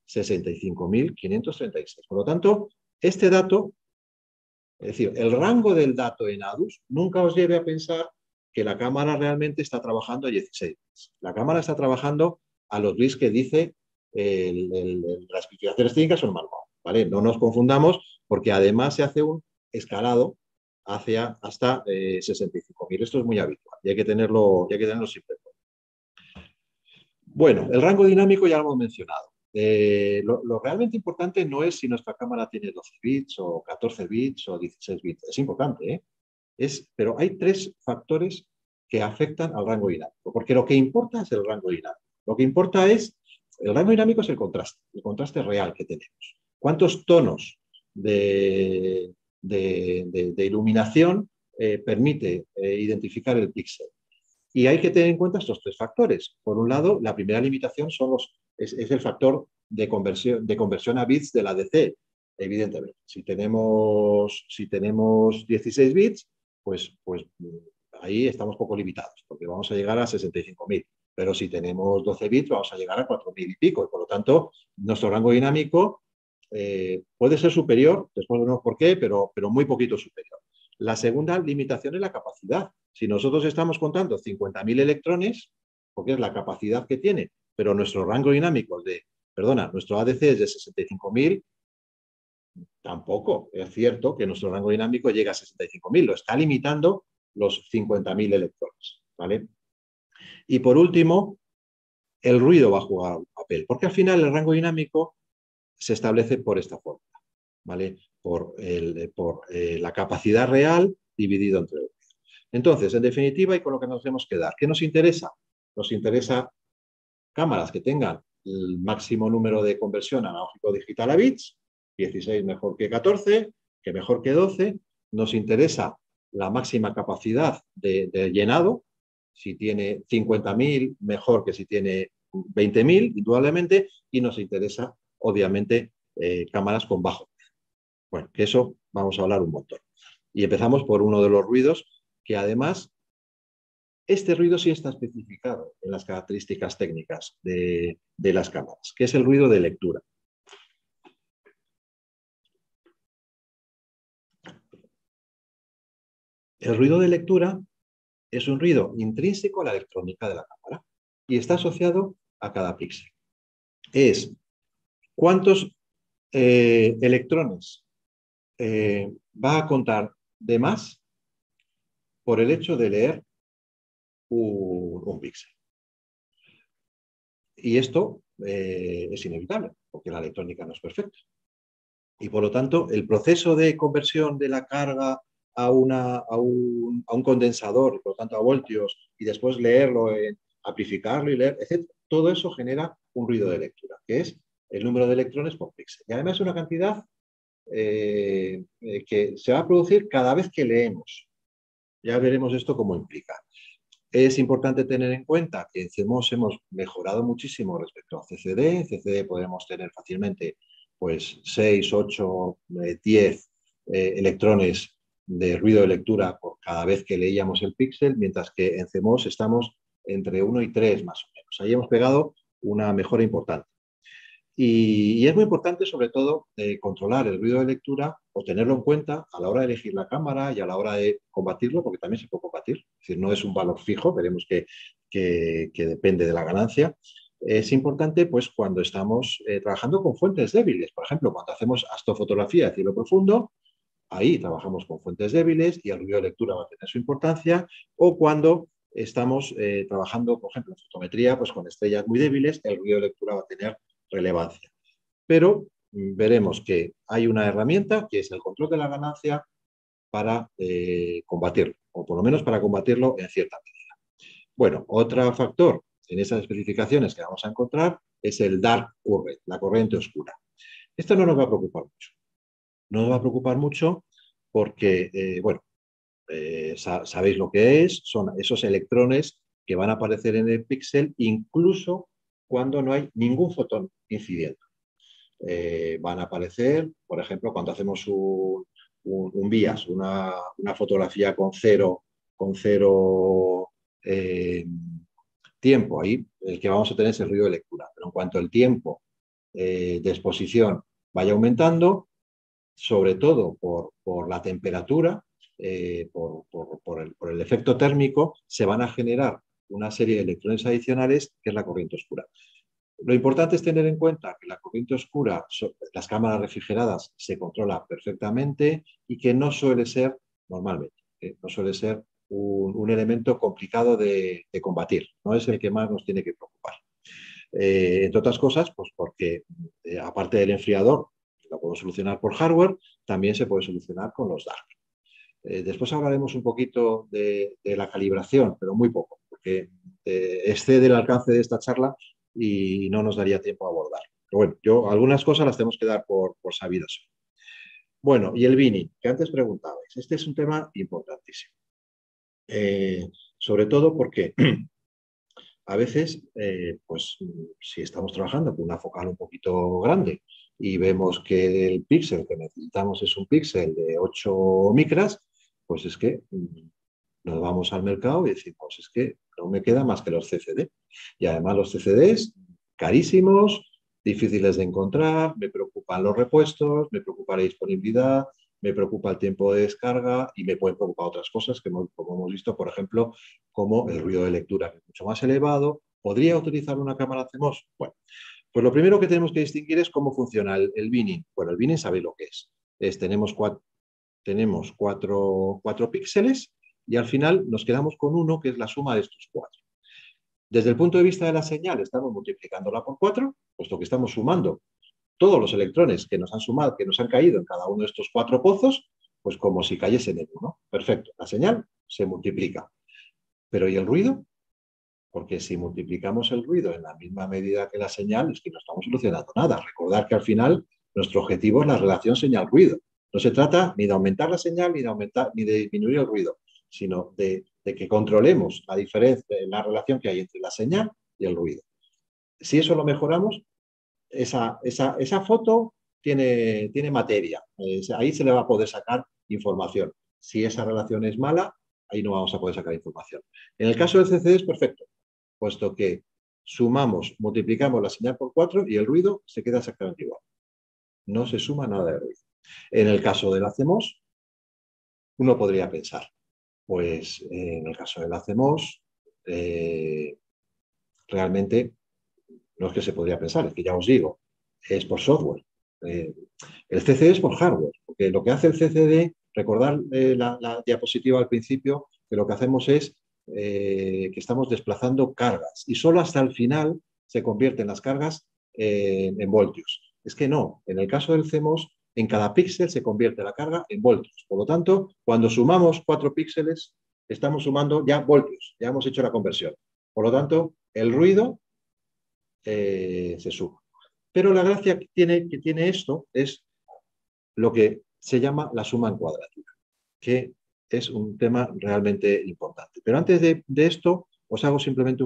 [SPEAKER 2] 65.536. Por lo tanto, este dato, es decir, el rango del dato en ADUS, nunca os lleve a pensar que la cámara realmente está trabajando a 16 bits. La cámara está trabajando a los bits que dice las especificaciones técnicas o el manual, ¿vale? No nos confundamos porque además se hace un escalado hacia hasta 65.000. Esto es muy habitual y hay que tenerlo siempre. Bueno, el rango dinámico ya lo hemos mencionado. Lo realmente importante no es si nuestra cámara tiene 12 bits o 14 bits o 16 bits. Es importante, pero hay 3 factores que afectan al rango dinámico, porque lo que importa es el rango dinámico. Lo que importa es, el rango dinámico es el contraste real que tenemos. ¿Cuántos tonos de iluminación permite identificar el píxel? Y hay que tener en cuenta estos 3 factores. Por un lado, la primera limitación es el factor de conversión a bits de la DC. Evidentemente, si tenemos 16 bits, pues ahí estamos poco limitados, porque vamos a llegar a 65.000. Pero si tenemos 12 bits, vamos a llegar a 4.000 y pico. Y por lo tanto, nuestro rango dinámico puede ser superior, después veremos por qué, pero muy poquito superior. La segunda limitación es la capacidad. Si nosotros estamos contando 50.000 electrones, porque es la capacidad que tiene, pero nuestro rango dinámico nuestro ADC es de 65.000, tampoco es cierto que nuestro rango dinámico llega a 65.000, lo está limitando los 50.000 electrones, ¿vale? Y por último, el ruido va a jugar un papel, porque al final el rango dinámico se establece por esta forma, ¿vale? Por la capacidad real dividido entre el ruido. Entonces, en definitiva, y con lo que nos tenemos que dar, ¿qué nos interesa? Nos interesa cámaras que tengan el máximo número de conversión analógico digital a bits, 16 mejor que 14, que mejor que 12. Nos interesa la máxima capacidad de llenado, si tiene 50.000 mejor que si tiene 20.000, indudablemente, y nos interesa, obviamente, cámaras con bajo. Bueno, que eso vamos a hablar un montón. Y empezamos por uno de los ruidos que además, este ruido sí está especificado en las características técnicas de las cámaras, que es el ruido de lectura. El ruido de lectura es un ruido intrínseco a la electrónica de la cámara y está asociado a cada píxel. Es cuántos electrones va a contar de más por el hecho de leer un píxel. Y esto es inevitable, porque la electrónica no es perfecta. Y por lo tanto, el proceso de conversión de la carga a un condensador, por lo tanto a voltios, y después leerlo, amplificarlo y leer, etc. Todo eso genera un ruido de lectura, que es el número de electrones por píxel. Y además es una cantidad que se va a producir cada vez que leemos. Ya veremos esto cómo implica. Es importante tener en cuenta que en CMOS hemos mejorado muchísimo respecto a CCD. En CCD podemos tener fácilmente pues 6, 8, 10 electrones de ruido de lectura por cada vez que leíamos el píxel, mientras que en CMOS estamos entre 1 y 3 más o menos. Ahí hemos pegado una mejora importante. Y es muy importante, sobre todo, controlar el ruido de lectura o tenerlo en cuenta a la hora de elegir la cámara y a la hora de combatirlo, porque también se puede combatir. Es decir, no es un valor fijo, veremos que depende de la ganancia. Es importante, pues, cuando estamos trabajando con fuentes débiles. Por ejemplo, cuando hacemos astrofotografía de cielo profundo, ahí trabajamos con fuentes débiles y el ruido de lectura va a tener su importancia. O cuando estamos trabajando, por ejemplo, en fotometría, pues con estrellas muy débiles, el ruido de lectura va a tener relevancia. Pero veremos que hay una herramienta que es el control de la ganancia para combatirlo, o por lo menos para combatirlo en cierta medida. Bueno, otro factor en esas especificaciones que vamos a encontrar es el dark current, la corriente oscura. Esto no nos va a preocupar mucho. No nos va a preocupar mucho porque, bueno, sabéis lo que es, son esos electrones que van a aparecer en el píxel incluso cuando no hay ningún fotón incidiendo. Van a aparecer, por ejemplo, cuando hacemos un bias, una fotografía con cero tiempo. Ahí el que vamos a tener es el ruido de lectura. Pero en cuanto el tiempo de exposición vaya aumentando, sobre todo por la temperatura, por el efecto térmico, se van a generar una serie de electrones adicionales que es la corriente oscura. Lo importante es tener en cuenta que la corriente oscura, las cámaras refrigeradas, se controla perfectamente y que no suele ser, normalmente, no suele ser un elemento complicado de combatir. No es el que más nos tiene que preocupar. Entre otras cosas, pues porque aparte del enfriador, lo puedo solucionar por hardware, también se puede solucionar con los dark. Después hablaremos un poquito de la calibración, pero muy poco, porque excede el alcance de esta charla y no nos daría tiempo a abordar. Pero bueno, algunas cosas las tenemos que dar por sabidas. Bueno, y el binning, que antes preguntabais. Este es un tema importantísimo. Sobre todo porque a veces, pues si estamos trabajando con una focal un poquito grande y vemos que el píxel que necesitamos es un píxel de 8 micras, pues es que nos vamos al mercado y decimos, es que no me queda más que los CCD. Y además los CCDs carísimos, difíciles de encontrar, me preocupan los repuestos, me preocupa la disponibilidad, me preocupa el tiempo de descarga y me pueden preocupar otras cosas, como hemos visto, por ejemplo, como el ruido de lectura, que es mucho más elevado. ¿Podría utilizar una cámara CMOS? Bueno, pues lo primero que tenemos que distinguir es cómo funciona el binning. Bueno, el binning sabéis lo que es. Tenemos cuatro píxeles y al final nos quedamos con uno que es la suma de estos cuatro. Desde el punto de vista de la señal, estamos multiplicándola por 4, puesto que estamos sumando todos los electrones que nos han sumado, que nos han caído en cada uno de estos 4 pozos, pues como si cayesen en uno. Perfecto, la señal se multiplica. Pero ¿y el ruido? Porque si multiplicamos el ruido en la misma medida que la señal, es que no estamos solucionando nada. Recordad que al final nuestro objetivo es la relación señal-ruido. No se trata ni de aumentar la señal ni de disminuir el ruido, sino de que controlemos la diferencia, la relación que hay entre la señal y el ruido. Si eso lo mejoramos, esa foto tiene materia. Ahí se le va a poder sacar información. Si esa relación es mala, ahí no vamos a poder sacar información. En el caso del CCD es perfecto, puesto que sumamos, multiplicamos la señal por 4 y el ruido se queda exactamente igual. No se suma nada de ruido. En el caso del CMOS, uno podría pensar, pues en el caso del CMOS, realmente no es que se podría pensar, es que ya os digo, es por software. El CCD es por hardware, porque lo que hace el CCD, recordar la diapositiva al principio, que lo que hacemos es que estamos desplazando cargas y solo hasta el final se convierten las cargas en voltios. Es que no, en el caso del CMOS En cada píxel se convierte la carga en voltios. Por lo tanto, cuando sumamos 4 píxeles, estamos sumando ya voltios, ya hemos hecho la conversión. Por lo tanto, el ruido se suma. Pero la gracia que tiene esto es lo que se llama la suma en cuadratura, que es un tema realmente importante. Pero antes de esto, os hago simplemente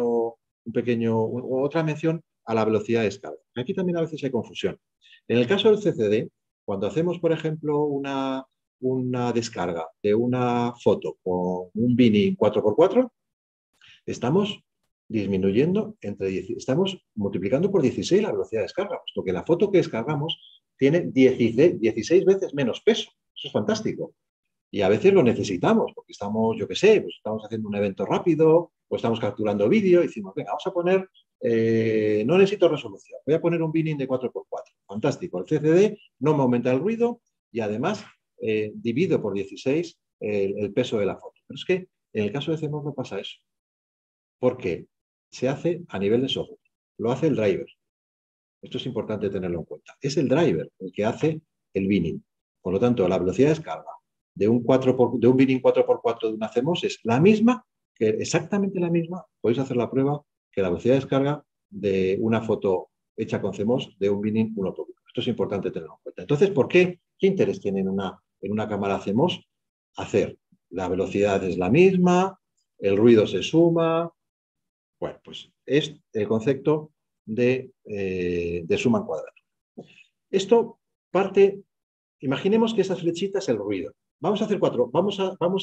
[SPEAKER 2] otra mención a la velocidad de descarga. Aquí también a veces hay confusión. En el caso del CCD, cuando hacemos, por ejemplo, una descarga de una foto con un binning 4x4, estamos disminuyendo estamos multiplicando por 16 la velocidad de descarga, puesto que la foto que descargamos tiene 16 veces menos peso. Eso es fantástico. Y a veces lo necesitamos, porque estamos, yo qué sé, pues estamos haciendo un evento rápido o estamos capturando vídeo y decimos, venga, vamos a poner, no necesito resolución, voy a poner un binning de 4x4. Fantástico. El CCD no me aumenta el ruido y además divido por 16 el peso de la foto. Pero es que en el caso de CMOS no pasa eso. Porque se hace a nivel de software. Lo hace el driver. Esto es importante tenerlo en cuenta. Es el driver el que hace el binning. Por lo tanto, la velocidad de descarga de un binning 4x4 de una CMOS es la misma, exactamente la misma, podéis hacer la prueba, que la velocidad de descarga de una foto hecha con CMOS de un binning 1x1. Esto es importante tenerlo en cuenta. Entonces, ¿por qué? ¿Qué interés tiene en una cámara CMOS hacer? La velocidad es la misma, el ruido se suma. Bueno, pues es el concepto de suma en cuadratura. Esto parte, imaginemos que esa flechita es el ruido. Vamos a hacer vamos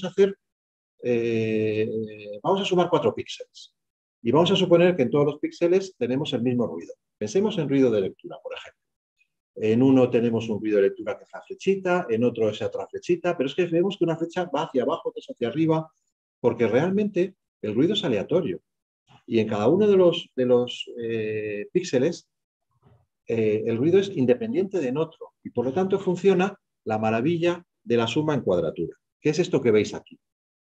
[SPEAKER 2] a sumar 4 píxeles. Y vamos a suponer que en todos los píxeles tenemos el mismo ruido. Pensemos en ruido de lectura, por ejemplo. En uno tenemos un ruido de lectura que es la flechita, en otro es otra flechita, pero es que vemos que una flecha va hacia abajo, otra hacia arriba, porque realmente el ruido es aleatorio. Y en cada uno de los píxeles el ruido es independiente de otro y por lo tanto funciona la maravilla de la suma en cuadratura. ¿Qué es esto que veis aquí?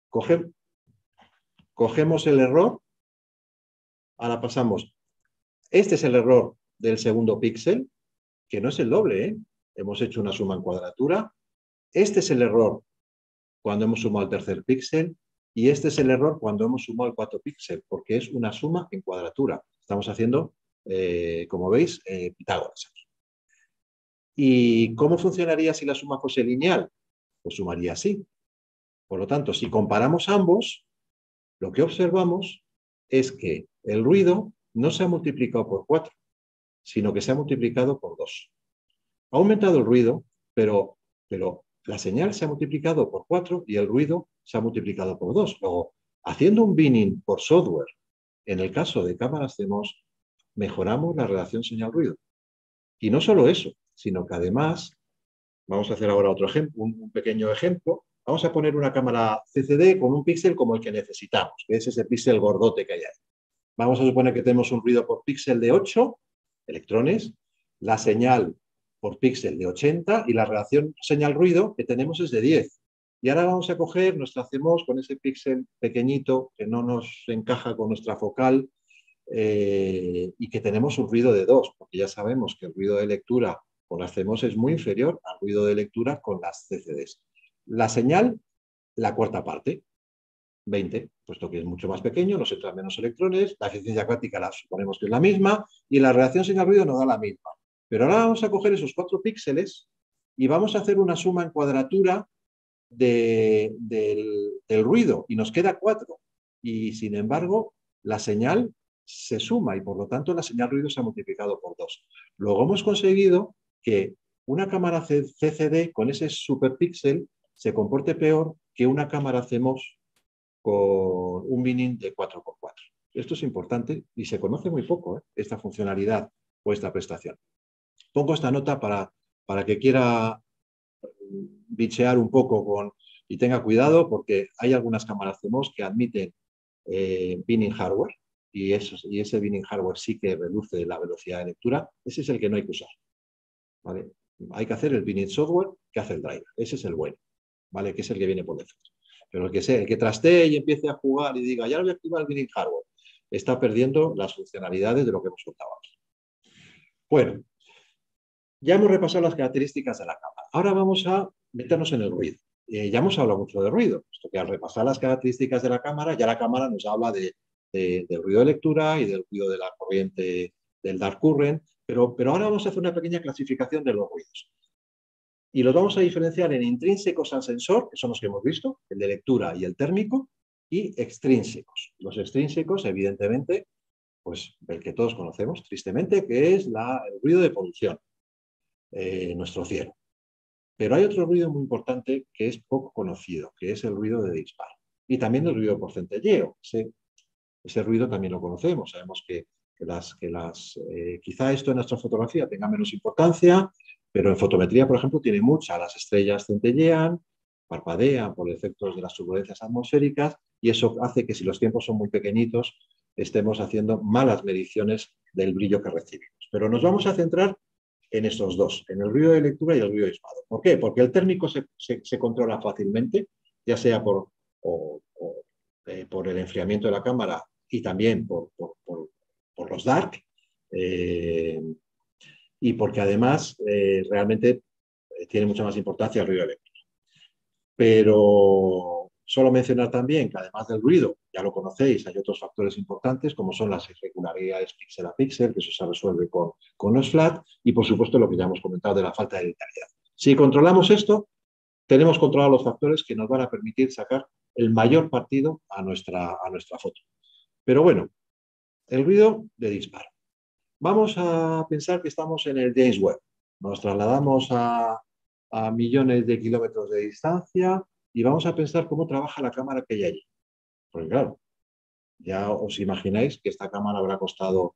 [SPEAKER 2] Cogemos el error, ahora pasamos, este es el error del segundo píxel, que no es el doble, ¿eh? Hemos hecho una suma en cuadratura, este es el error cuando hemos sumado el tercer píxel y este es el error cuando hemos sumado el cuarto píxel, porque es una suma en cuadratura. Estamos haciendo, como veis, Pitágoras aquí. ¿Y cómo funcionaría si la suma fuese lineal? Pues sumaría así. Por lo tanto, si comparamos ambos, lo que observamos es que el ruido no se ha multiplicado por 4, sino que se ha multiplicado por 2. Ha aumentado el ruido, pero la señal se ha multiplicado por 4 y el ruido se ha multiplicado por 2. Luego, haciendo un binning por software, en el caso de cámaras CMOS, mejoramos la relación señal-ruido. Y no solo eso, sino que además, vamos a hacer ahora otro ejemplo, un pequeño ejemplo. Vamos a poner una cámara CCD con un píxel como el que necesitamos, que es ese píxel gordote que hay ahí. Vamos a suponer que tenemos un ruido por píxel de 8 electrones, la señal por píxel de 80 y la relación señal-ruido que tenemos es de 10. Y ahora vamos a coger nuestra CMOS con ese píxel pequeñito que no nos encaja con nuestra focal y que tenemos un ruido de 2, porque ya sabemos que el ruido de lectura con las CMOS es muy inferior al ruido de lectura con las CCDs. La señal, la cuarta parte, 20, puesto que es mucho más pequeño, nos entran menos electrones, la eficiencia cuántica la suponemos que es la misma y la relación señal-ruido nos da la misma. Pero ahora vamos a coger esos 4 píxeles y vamos a hacer una suma en cuadratura del ruido y nos queda 4. Y sin embargo, la señal se suma y por lo tanto la señal-ruido se ha multiplicado por 2. Luego hemos conseguido que una cámara CCD con ese superpíxel se comporte peor que una cámara CMOS con un binning de 4x4. Esto es importante y se conoce muy poco, esta funcionalidad o esta prestación. Pongo esta nota para que quiera bichear un poco y tenga cuidado porque hay algunas cámaras CMOS que admiten binning hardware y ese binning hardware sí que reduce la velocidad de lectura. Ese es el que no hay que usar, ¿vale? Hay que hacer el binning software que hace el driver. Ese es el bueno, ¿vale? Que es el que viene por defecto. Pero el que trastee y empiece a jugar y diga, ya lo voy a activar el binning hardware, está perdiendo las funcionalidades de lo que hemos contado aquí. Bueno, Ya hemos repasado las características de la cámara. Ahora vamos a meternos en el ruido. Ya hemos hablado mucho de ruido, puesto que al repasar las características de la cámara, ya la cámara nos habla del ruido de lectura y del ruido de la corriente del dark current, pero ahora vamos a hacer una pequeña clasificación de los ruidos. Y los vamos a diferenciar en intrínsecos al sensor, que son los que hemos visto, el de lectura y el térmico, y extrínsecos. Los extrínsecos, evidentemente, pues el que todos conocemos, tristemente, que es el ruido de polución, nuestro cielo. Pero hay otro ruido muy importante que es poco conocido, que es el ruido de disparo. Y también el ruido por centelleo. Ese ruido también lo conocemos. Sabemos que quizá esto en nuestra fotografía tenga menos importancia, pero en fotometría, por ejemplo, tiene mucha. Las estrellas centellean, parpadean por efectos de las turbulencias atmosféricas y eso hace que si los tiempos son muy pequeñitos, estemos haciendo malas mediciones del brillo que recibimos. Pero nos vamos a centrar en esos dos, en el ruido de lectura y el ruido de disparo. ¿Por qué? Porque el térmico se controla fácilmente, ya sea por el enfriamiento de la cámara y también por los dark, y porque además realmente tiene mucha más importancia el ruido de lectura. Pero solo mencionar también que además del ruido, ya lo conocéis, hay otros factores importantes como son las irregularidades píxel a píxel, que eso se resuelve con los flat, y por supuesto lo que ya hemos comentado de la falta de vitalidad. Si controlamos esto, tenemos controlados los factores que nos van a permitir sacar el mayor partido a nuestra foto. Pero bueno, el ruido de disparo. Vamos a pensar que estamos en el James Webb. Nos trasladamos a millones de kilómetros de distancia y vamos a pensar cómo trabaja la cámara que hay allí. Porque claro, ya os imagináis que esta cámara habrá costado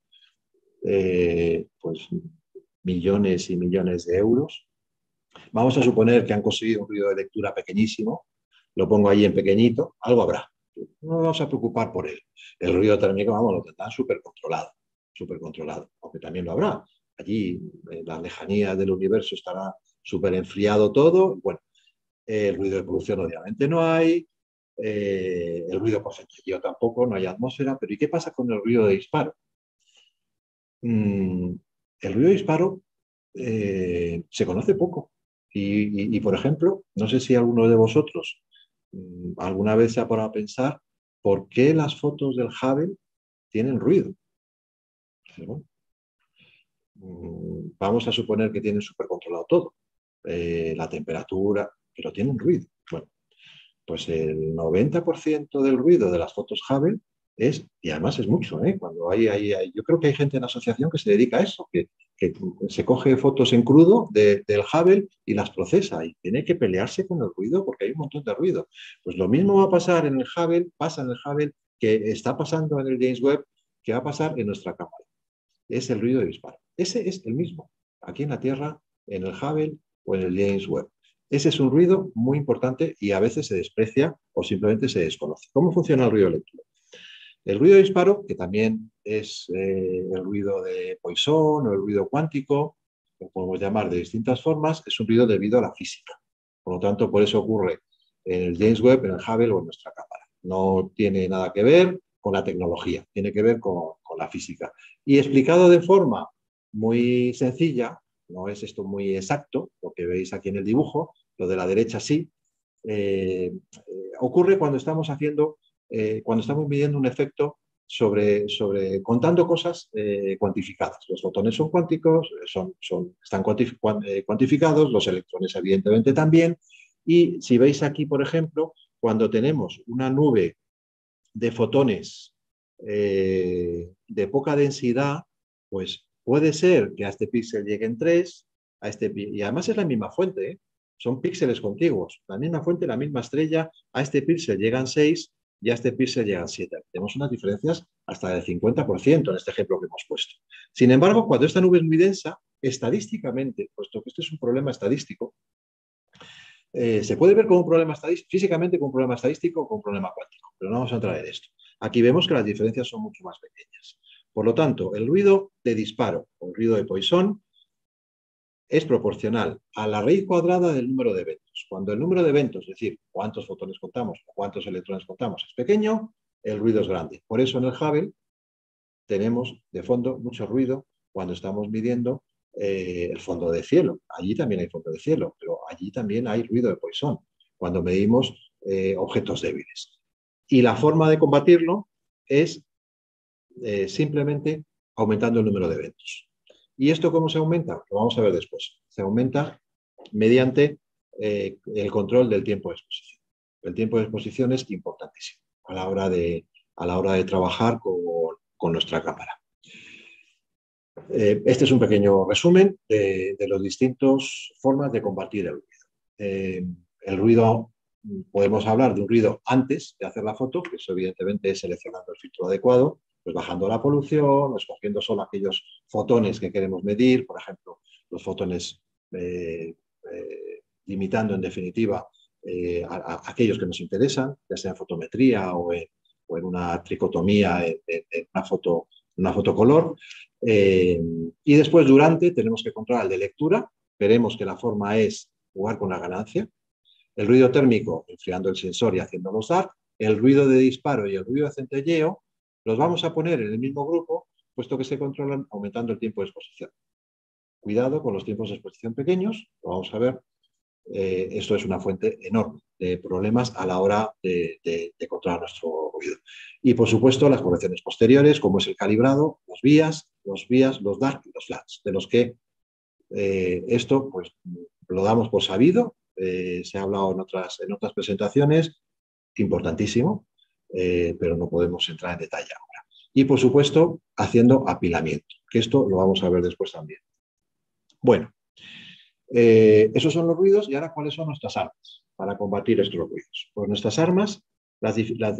[SPEAKER 2] pues millones y millones de euros. Vamos a suponer que han conseguido un ruido de lectura pequeñísimo. Lo pongo ahí en pequeñito, algo habrá. No nos vamos a preocupar por él. El ruido térmico, vamos, lo tendrán súper controlado, aunque también lo habrá. Allí, en las lejanías del universo, estará súper enfriado todo. Bueno, el ruido de polución obviamente no hay, el ruido por centelleo tampoco, no hay atmósfera, pero ¿y qué pasa con el ruido de disparo? El ruido de disparo se conoce poco. Por ejemplo, no sé si alguno de vosotros alguna vez se ha parado a pensar por qué las fotos del Hubble tienen ruido. Bueno, vamos a suponer que tienen súper controlado todo, la temperatura, pero tienen ruido. Bueno, pues el 90% del ruido de las fotos Hubble y además es mucho, cuando yo creo que hay gente en la asociación que se dedica a eso, que se coge fotos en crudo del Hubble y las procesa y tiene que pelearse con el ruido porque hay un montón de ruido. Pues lo mismo va a pasar en el Hubble, pasa en el Hubble, que está pasando en el James Webb, que va a pasar en nuestra cámara. Es el ruido de disparo. Ese es el mismo, aquí en la Tierra, en el Hubble o en el James Webb. Ese es un ruido muy importante y a veces se desprecia o simplemente se desconoce. ¿Cómo funciona el ruido de lectura? El ruido de disparo, que también es el ruido de Poisson o el ruido cuántico, lo podemos llamar de distintas formas, es un ruido debido a la física. Por lo tanto, por eso ocurre en el James Webb, en el Hubble o en nuestra cámara. No tiene nada que ver con la tecnología, tiene que ver con la física. Y explicado de forma muy sencilla, no es esto muy exacto, lo que veis aquí en el dibujo, lo de la derecha sí, ocurre cuando estamos midiendo un efecto contando cosas cuantificadas. Los fotones son cuánticos, están cuantificados, los electrones evidentemente también, y si veis aquí, por ejemplo, cuando tenemos una nube de fotones de poca densidad, pues puede ser que a este píxel lleguen 3, y además es la misma fuente, son píxeles contiguos, la misma fuente, la misma estrella, a este píxel llegan 6 y a este píxel llegan 7. Tenemos unas diferencias hasta del 50% en este ejemplo que hemos puesto. Sin embargo, cuando esta nube es muy densa, estadísticamente, puesto que este es un problema estadístico, se puede ver como un problema estadístico, físicamente como un problema estadístico o como un problema cuántico, pero no vamos a entrar en esto. Aquí vemos que las diferencias son mucho más pequeñas. Por lo tanto, el ruido de disparo o el ruido de Poisson es proporcional a la raíz cuadrada del número de eventos. Cuando el número de eventos, es decir, cuántos fotones contamos o cuántos electrones contamos, es pequeño, el ruido es grande. Por eso en el Hubble tenemos de fondo mucho ruido cuando estamos midiendo el fondo de cielo. Allí también hay fondo de cielo, pero allí también hay ruido de Poisson cuando medimos objetos débiles. Y la forma de combatirlo es simplemente aumentando el número de eventos. ¿Y esto cómo se aumenta? Lo vamos a ver después. Se aumenta mediante el control del tiempo de exposición. El tiempo de exposición es importantísimo a la hora de trabajar con nuestra cámara. Este es un pequeño resumen de las distintas formas de combatir el ruido. El ruido, podemos hablar de un ruido antes de hacer la foto, que eso evidentemente es seleccionando el filtro adecuado, pues bajando la polución, escogiendo solo aquellos fotones que queremos medir, por ejemplo, los fotones limitando en definitiva a aquellos que nos interesan, ya sea en fotometría o en una tricotomía en una fotocolor. Y después, durante, tenemos que controlar el de lectura. Veremos que la forma es jugar con la ganancia. El ruido térmico, enfriando el sensor y haciéndolos dark. El ruido de disparo y el ruido de centelleo los vamos a poner en el mismo grupo, puesto que se controlan aumentando el tiempo de exposición. Cuidado con los tiempos de exposición pequeños, lo vamos a ver. Esto es una fuente enorme de problemas a la hora de controlar nuestro ruido. Y, por supuesto, las correcciones posteriores, como es el calibrado, los vías, los dark y los flats, de los que esto pues, lo damos por sabido. Se ha hablado en otras presentaciones, importantísimo, pero no podemos entrar en detalle ahora. Y, por supuesto, haciendo apilamiento, que esto lo vamos a ver después también. Bueno, esos son los ruidos. Y ahora, ¿cuáles son nuestras armas para combatir estos ruidos? Pues nuestras armas las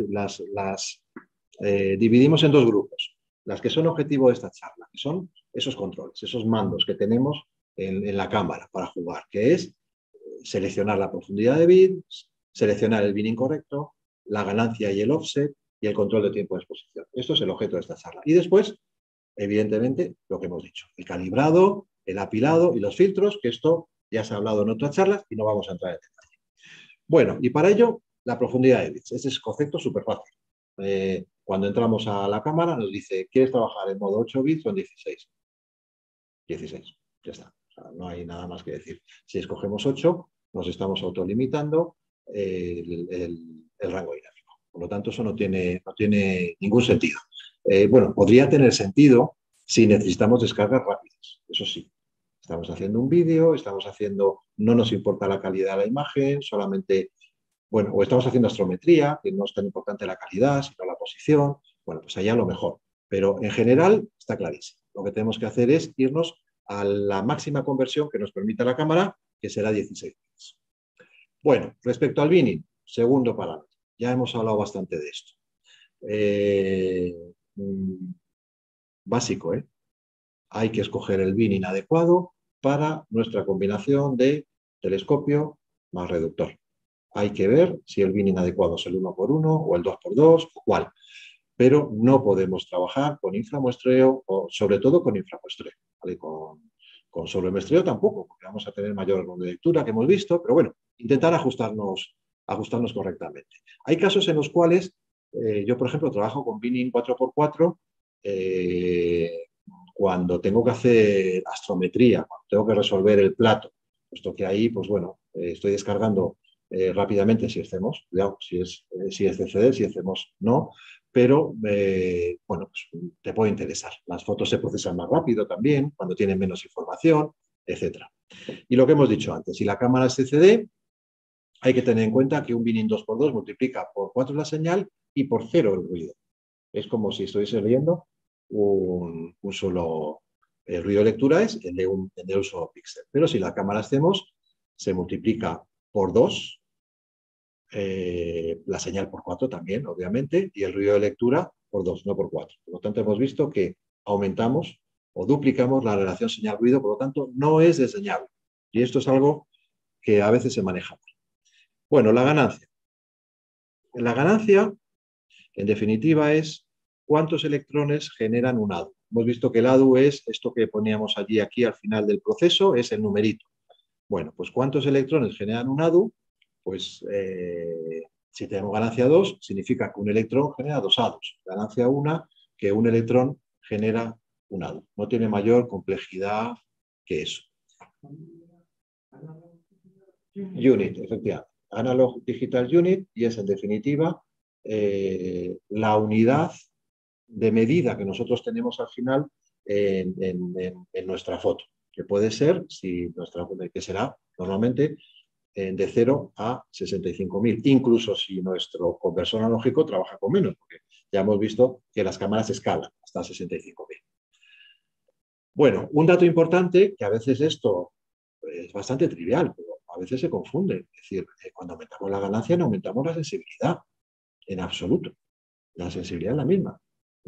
[SPEAKER 2] dividimos en dos grupos. Las que son objetivo de esta charla, que son esos controles, esos mandos que tenemos en la cámara para jugar, que es seleccionar la profundidad de bits, seleccionar el binning correcto, la ganancia y el offset y el control de tiempo de exposición. Esto es el objeto de esta charla. Y después, evidentemente, lo que hemos dicho, el calibrado, el apilado y los filtros, que esto ya se ha hablado en otras charlas y no vamos a entrar en detalle. Bueno, y para ello, la profundidad de bits. Este es concepto súper fácil. Cuando entramos a la cámara nos dice, ¿quieres trabajar en modo 8 bits o en 16? 16, ya está. O sea, no hay nada más que decir. Si escogemos 8, nos estamos autolimitando el rango dinámico. Por lo tanto, eso no tiene ningún sentido. Bueno, podría tener sentido si necesitamos descargas rápidas. Eso sí. Estamos haciendo un vídeo, no nos importa la calidad de la imagen, solamente, bueno, o estamos haciendo astrometría, que no es tan importante la calidad, sino la posición. Bueno, pues allá lo mejor. Pero en general está clarísimo. Lo que tenemos que hacer es irnos a la máxima conversión que nos permita la cámara, que será 16 bits. Bueno, respecto al binning, segundo parámetro. Ya hemos hablado bastante de esto. Básico, ¿eh? Hay que escoger el binning adecuado para nuestra combinación de telescopio más reductor. Hay que ver si el binning adecuado es el 1x1 o el 2x2 o cuál. Pero no podemos trabajar con inframuestreo o sobre todo con inframuestreo. ¿Vale? Con sobremuestreo tampoco, porque vamos a tener mayor rango de lectura que hemos visto, pero bueno, intentar ajustarnos correctamente. Hay casos en los cuales yo, por ejemplo, trabajo con binning 4x4 cuando tengo que hacer astrometría, cuando tengo que resolver el plato, puesto que ahí, pues bueno, estoy descargando rápidamente si hacemos, cuidado, si es CCD, si hacemos no, pero bueno, pues te puede interesar. Las fotos se procesan más rápido también, cuando tienen menos información, etc. Y lo que hemos dicho antes, si la cámara es CCD, hay que tener en cuenta que un binning 2x2 multiplica por 4 la señal y por 0 el ruido. Es como si estuviese leyendo un solo... El ruido de lectura es el de un solo píxel. Pero si la cámara hacemos, se multiplica por 2, la señal por 4 también, obviamente, y el ruido de lectura por 2, no por 4. Por lo tanto, hemos visto que aumentamos o duplicamos la relación señal-ruido, por lo tanto, no es desdeñable. Y esto es algo que a veces se maneja. Bueno, la ganancia. La ganancia, en definitiva, es cuántos electrones generan un ADU. Hemos visto que el ADU es esto que poníamos allí, aquí al final del proceso, es el numerito. Bueno, pues ¿cuántos electrones generan un ADU? Pues si tenemos ganancia 2, significa que un electrón genera 2 ADUs. Ganancia 1, que un electrón genera un ADU. No tiene mayor complejidad que eso. Unit, efectivamente. Analog Digital Unit, y es en definitiva la unidad de medida que nosotros tenemos al final en nuestra foto, que puede ser, que será normalmente de 0 a 65.000, incluso si nuestro conversor analógico trabaja con menos, porque ya hemos visto que las cámaras escalan hasta 65.000. Bueno, un dato importante, que a veces esto es bastante trivial, pero a veces se confunde. Es decir, cuando aumentamos la ganancia no aumentamos la sensibilidad, en absoluto. La sensibilidad es la misma.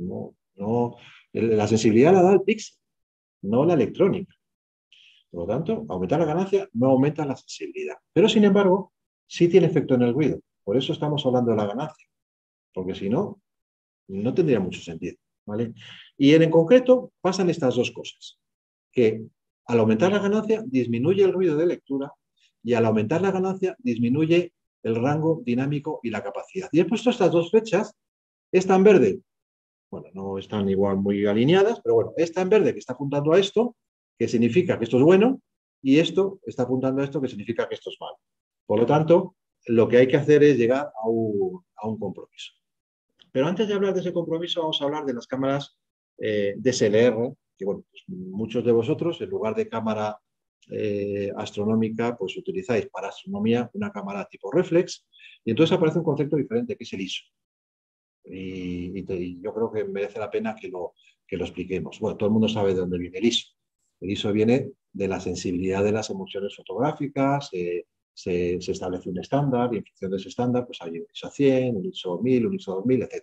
[SPEAKER 2] La sensibilidad la da el píxel, no la electrónica. Por lo tanto, aumentar la ganancia no aumenta la sensibilidad. Pero, sin embargo, sí tiene efecto en el ruido. Por eso estamos hablando de la ganancia. Porque si no, no tendría mucho sentido. ¿Vale? Y en concreto pasan estas dos cosas. Que al aumentar la ganancia disminuye el ruido de lectura y al aumentar la ganancia disminuye el rango dinámico y la capacidad. Y he puesto estas dos flechas. Esta en verde, bueno, no están igual muy alineadas, pero bueno, esta en verde que está apuntando a esto, que significa que esto es bueno, y esto está apuntando a esto, que significa que esto es malo. Por lo tanto, lo que hay que hacer es llegar a un compromiso. Pero antes de hablar de ese compromiso, vamos a hablar de las cámaras DSLR, que bueno, pues muchos de vosotros, en lugar de cámara astronómica, pues utilizáis para astronomía una cámara tipo reflex, y entonces aparece un concepto diferente, que es el ISO. Y yo creo que merece la pena que lo expliquemos. Bueno, todo el mundo sabe de dónde viene el ISO. El ISO viene de la sensibilidad de las emociones fotográficas, se establece un estándar y en función de ese estándar pues hay un ISO 100, un ISO 1000, un ISO 2000, etc.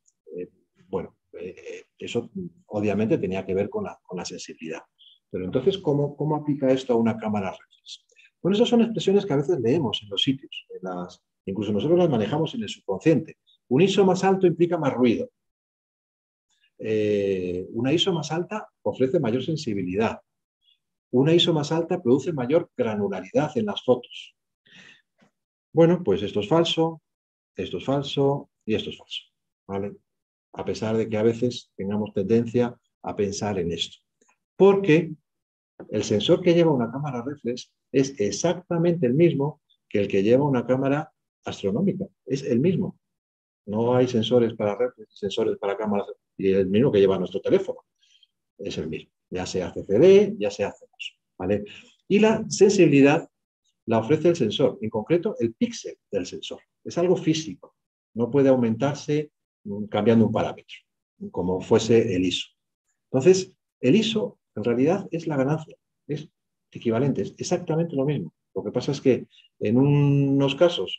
[SPEAKER 2] Eso obviamente tenía que ver con la sensibilidad. Pero entonces, ¿cómo aplica esto a una cámara reflex? Bueno, esas son expresiones que a veces leemos en los sitios, incluso nosotros las manejamos en el subconsciente. Un ISO más alto implica más ruido. Una ISO más alta ofrece mayor sensibilidad. Una ISO más alta produce mayor granularidad en las fotos. Bueno, pues esto es falso y esto es falso. ¿Vale? A pesar de que a veces tengamos tendencia a pensar en esto. Porque el sensor que lleva una cámara reflex es exactamente el mismo que el que lleva una cámara astronómica. Es el mismo. No hay sensores para reflex, sensores para cámaras, y el mismo que lleva nuestro teléfono. Es el mismo, ya sea CCD, ya sea CMOS, ¿vale? Y la sensibilidad la ofrece el sensor, en concreto el píxel del sensor. Es algo físico, no puede aumentarse cambiando un parámetro, como fuese el ISO. Entonces, el ISO en realidad es la ganancia, es equivalente, es exactamente lo mismo. Lo que pasa es que en unos casos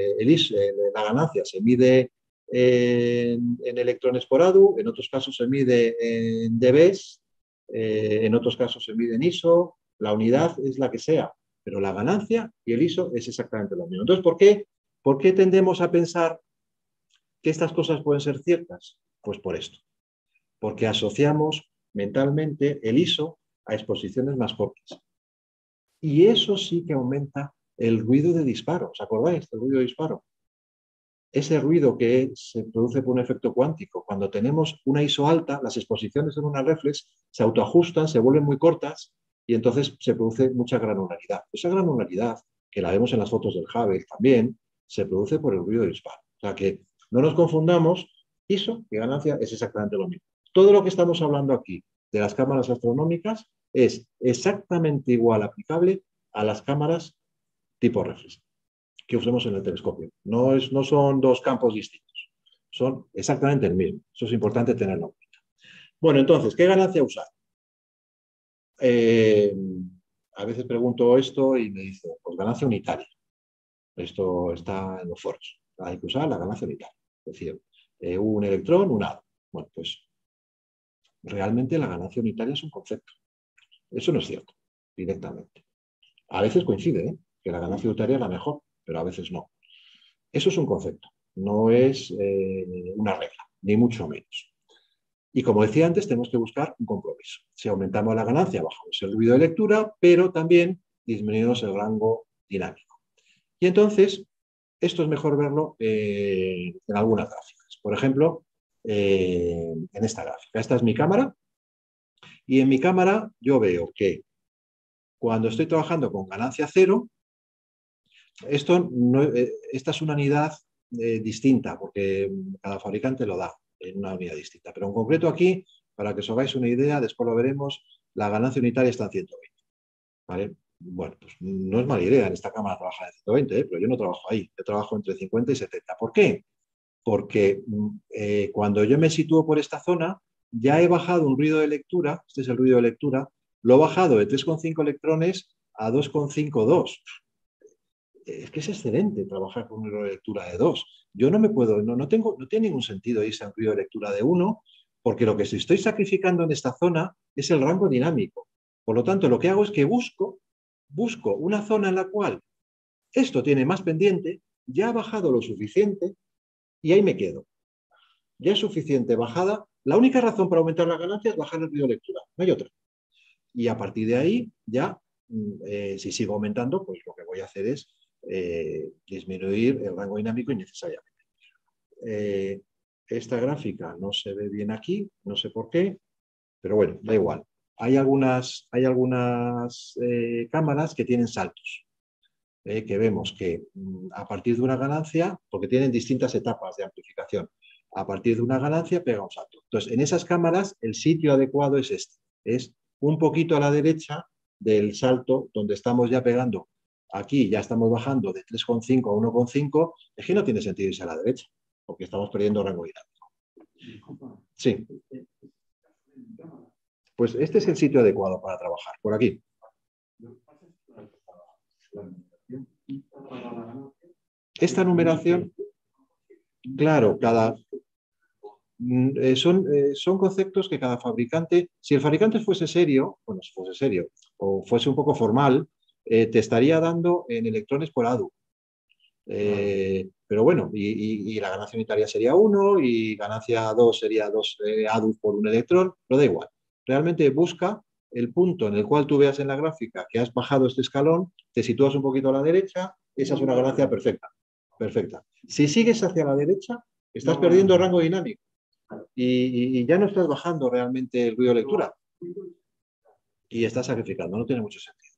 [SPEAKER 2] la ganancia se mide en electrones por ADU, en otros casos se mide en dBs, en otros casos se mide en ISO, la unidad es la que sea, pero la ganancia y el ISO es exactamente lo mismo. Entonces, ¿por qué tendemos a pensar que estas cosas pueden ser ciertas? Pues por esto, porque asociamos mentalmente el ISO a exposiciones más cortas. Y eso sí que aumenta el ruido de disparo. ¿Os acordáis del ruido de disparo? Ese ruido que se produce por un efecto cuántico. Cuando tenemos una ISO alta, las exposiciones en una reflex se autoajustan, se vuelven muy cortas y entonces se produce mucha granularidad. Esa granularidad, que la vemos en las fotos del Hubble también, se produce por el ruido de disparo. O sea que no nos confundamos, ISO y ganancia es exactamente lo mismo. Todo lo que estamos hablando aquí de las cámaras astronómicas es exactamente igual aplicable a las cámaras tipo reflex que usemos en el telescopio. No son dos campos distintos, son exactamente el mismo. Eso es importante tenerlo en cuenta. Bueno, entonces, ¿qué ganancia usar? A veces pregunto esto y me dicen, pues ganancia unitaria. Esto está en los foros. Hay que usar la ganancia unitaria. Es decir, un electrón, un átomo. Bueno, pues realmente la ganancia unitaria es un concepto. Eso no es cierto, directamente. A veces coincide, que la ganancia unitaria es la mejor, pero a veces no. Eso es un concepto, no es una regla, ni mucho menos. Y como decía antes, tenemos que buscar un compromiso. Si aumentamos la ganancia, bajamos el ruido de lectura, pero también disminuimos el rango dinámico. Y entonces, esto es mejor verlo en algunas gráficas. Por ejemplo, en esta gráfica. Esta es mi cámara. Y en mi cámara yo veo que Cuando estoy trabajando con ganancia cero, esta es una unidad distinta, porque cada fabricante lo da en una unidad distinta. Pero en concreto aquí, para que os hagáis una idea, después lo veremos, la ganancia unitaria está en 120. ¿Vale? Bueno, pues no es mala idea en esta cámara trabajar en 120, pero yo no trabajo ahí, yo trabajo entre 50 y 70. ¿Por qué? Porque cuando yo me sitúo por esta zona, ya he bajado un ruido de lectura, este es el ruido de lectura, lo he bajado de 3,5 electrones a 2,52. Es que es excelente trabajar con un ruido de lectura de 2. Yo no me puedo, no tiene ningún sentido irse a un ruido de lectura de 1, porque lo que estoy sacrificando en esta zona es el rango dinámico. Por lo tanto, lo que hago es que busco una zona en la cual esto tiene más pendiente, ya ha bajado lo suficiente y ahí me quedo. Ya es suficiente bajada. La única razón para aumentar la ganancia es bajar el ruido de lectura, no hay otra. Y a partir de ahí, ya, si sigo aumentando, pues lo que voy a hacer es disminuir el rango dinámico innecesariamente. Esta gráfica no se ve bien aquí, no sé por qué, pero bueno, da igual. Hay algunas cámaras que tienen saltos, que vemos que a partir de una ganancia, porque tienen distintas etapas de amplificación, a partir de una ganancia pega un salto. Entonces, en esas cámaras el sitio adecuado es este, es un poquito a la derecha del salto donde estamos ya pegando. Aquí ya estamos bajando de 3,5 a 1,5, es que no tiene sentido irse a la derecha, porque estamos perdiendo rango dinámico. Sí. Pues este es el sitio adecuado para trabajar, por aquí. Esta numeración, claro, son conceptos que cada fabricante, si el fabricante fuese serio, bueno, si fuese serio, o fuese un poco formal, te estaría dando en electrones por ADU. Pero bueno, y la ganancia unitaria sería 1 y ganancia 2 sería 2 ADU por un electrón, pero da igual. Realmente busca el punto en el cual tú veas en la gráfica que has bajado este escalón, te sitúas un poquito a la derecha, esa es una ganancia perfecta. Perfecta. Si sigues hacia la derecha, estás perdiendo rango dinámico y ya no estás bajando realmente el ruido de lectura y estás sacrificando, no tiene mucho sentido.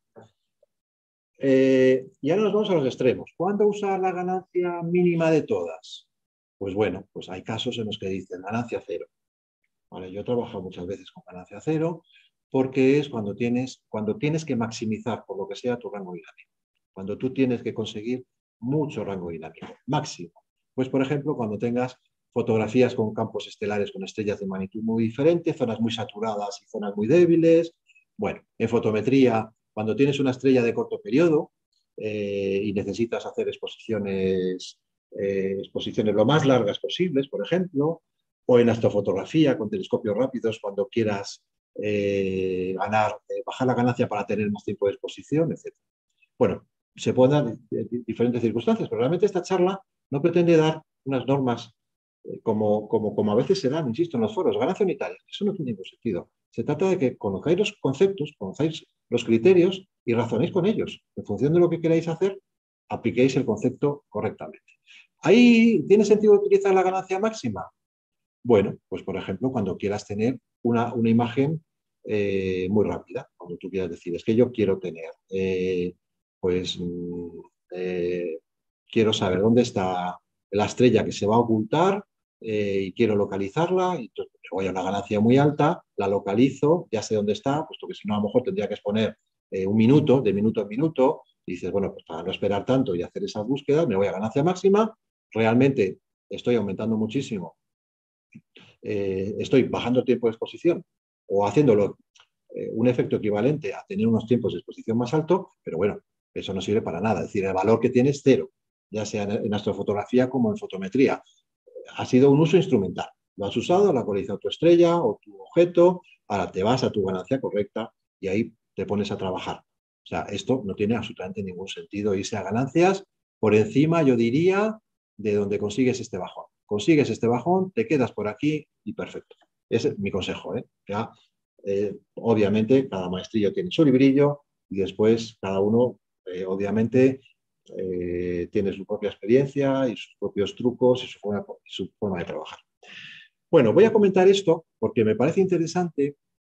[SPEAKER 2] Y ahora nos vamos a los extremos. ¿Cuándo usar la ganancia mínima de todas? Pues bueno, pues hay casos en los que dicen ganancia cero. Vale, yo he trabajado muchas veces con ganancia cero porque es cuando tienes que maximizar por lo que sea tu rango dinámico. Cuando tú tienes que conseguir mucho rango dinámico, máximo. Pues por ejemplo, cuando tengas fotografías con campos estelares con estrellas de magnitud muy diferente, zonas muy saturadas y zonas muy débiles. Bueno, en fotometría, cuando tienes una estrella de corto periodo y necesitas hacer exposiciones lo más largas posibles, por ejemplo, o en astrofotografía con telescopios rápidos cuando quieras bajar la ganancia para tener más tiempo de exposición, etc. Bueno, se pueden dar diferentes circunstancias, pero realmente esta charla no pretende dar unas normas como a veces se dan, insisto, en los foros, ganancia unitaria. Eso no tiene ningún sentido. Se trata de que conozcáis los conceptos, conozcáis los criterios y razonéis con ellos. En función de lo que queráis hacer, apliquéis el concepto correctamente. ¿Ahí tiene sentido utilizar la ganancia máxima? Bueno, pues por ejemplo, cuando quieras tener una imagen muy rápida, cuando tú quieras decir, es que yo quiero tener, quiero saber dónde está la estrella que se va a ocultar y quiero localizarla, y entonces voy a una ganancia muy alta, la localizo, ya sé dónde está, puesto que si no a lo mejor tendría que exponer un minuto, de minuto en minuto, y dices, bueno, pues para no esperar tanto y hacer esas búsquedas, me voy a ganancia máxima, realmente estoy aumentando muchísimo, estoy bajando el tiempo de exposición o haciéndolo un efecto equivalente a tener unos tiempos de exposición más alto, pero bueno, eso no sirve para nada. Es decir, el valor que tiene es cero, ya sea en astrofotografía como en fotometría. Ha sido un uso instrumental. Lo has usado, lo ha actualizado tu estrella o tu objeto, ahora te vas a tu ganancia correcta y ahí te pones a trabajar. O sea, esto no tiene absolutamente ningún sentido irse a ganancias por encima, yo diría, de donde consigues este bajón. Consigues este bajón, te quedas por aquí y perfecto. Ese es mi consejo. Ya, obviamente, cada maestrillo tiene su librillo y después cada uno, obviamente, tiene su propia experiencia y sus propios trucos y su forma de trabajar. Bueno, voy a comentar esto porque me parece interesante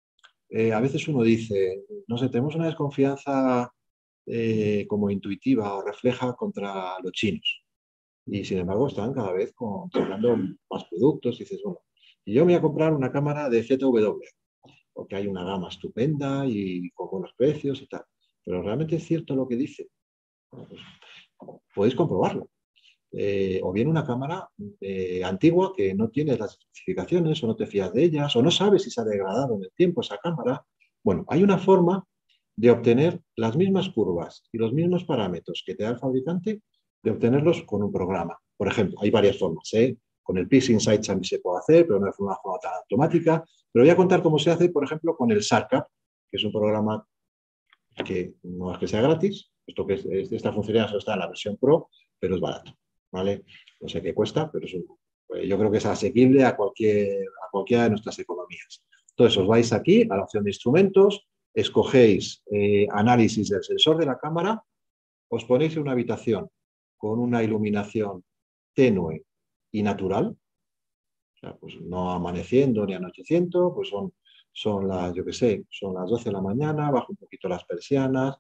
[SPEAKER 2] a veces uno dice, no sé, tenemos una desconfianza como intuitiva o refleja contra los chinos. Y sin embargo están cada vez sacando más productos. Y dices, bueno, y yo me voy a comprar una cámara de ZW, porque hay una gama estupenda y con buenos precios y tal. Pero realmente es cierto lo que dice. Bueno, pues, podéis comprobarlo. O bien una cámara antigua que no tiene las especificaciones o no te fías de ellas o no sabes si se ha degradado en el tiempo esa cámara. Bueno, hay una forma de obtener las mismas curvas y los mismos parámetros que te da el fabricante, de obtenerlos con un programa. Por ejemplo, hay varias formas. Con el PixInsight también se puede hacer, pero no de una forma tan automática. Pero voy a contar cómo se hace, por ejemplo, con el SARCAP, que es un programa que no es que sea gratis. Esta funcionalidad solo está en la versión Pro, pero es barato. ¿Vale? No sé qué cuesta, pero yo creo que es asequible a cualquiera de nuestras economías. Entonces, os vais aquí a la opción de instrumentos, escogéis análisis del sensor de la cámara, os ponéis en una habitación con una iluminación tenue y natural, o sea, pues no amaneciendo ni anocheciendo, pues son las, yo qué sé, son las 12 de la mañana, bajo un poquito las persianas,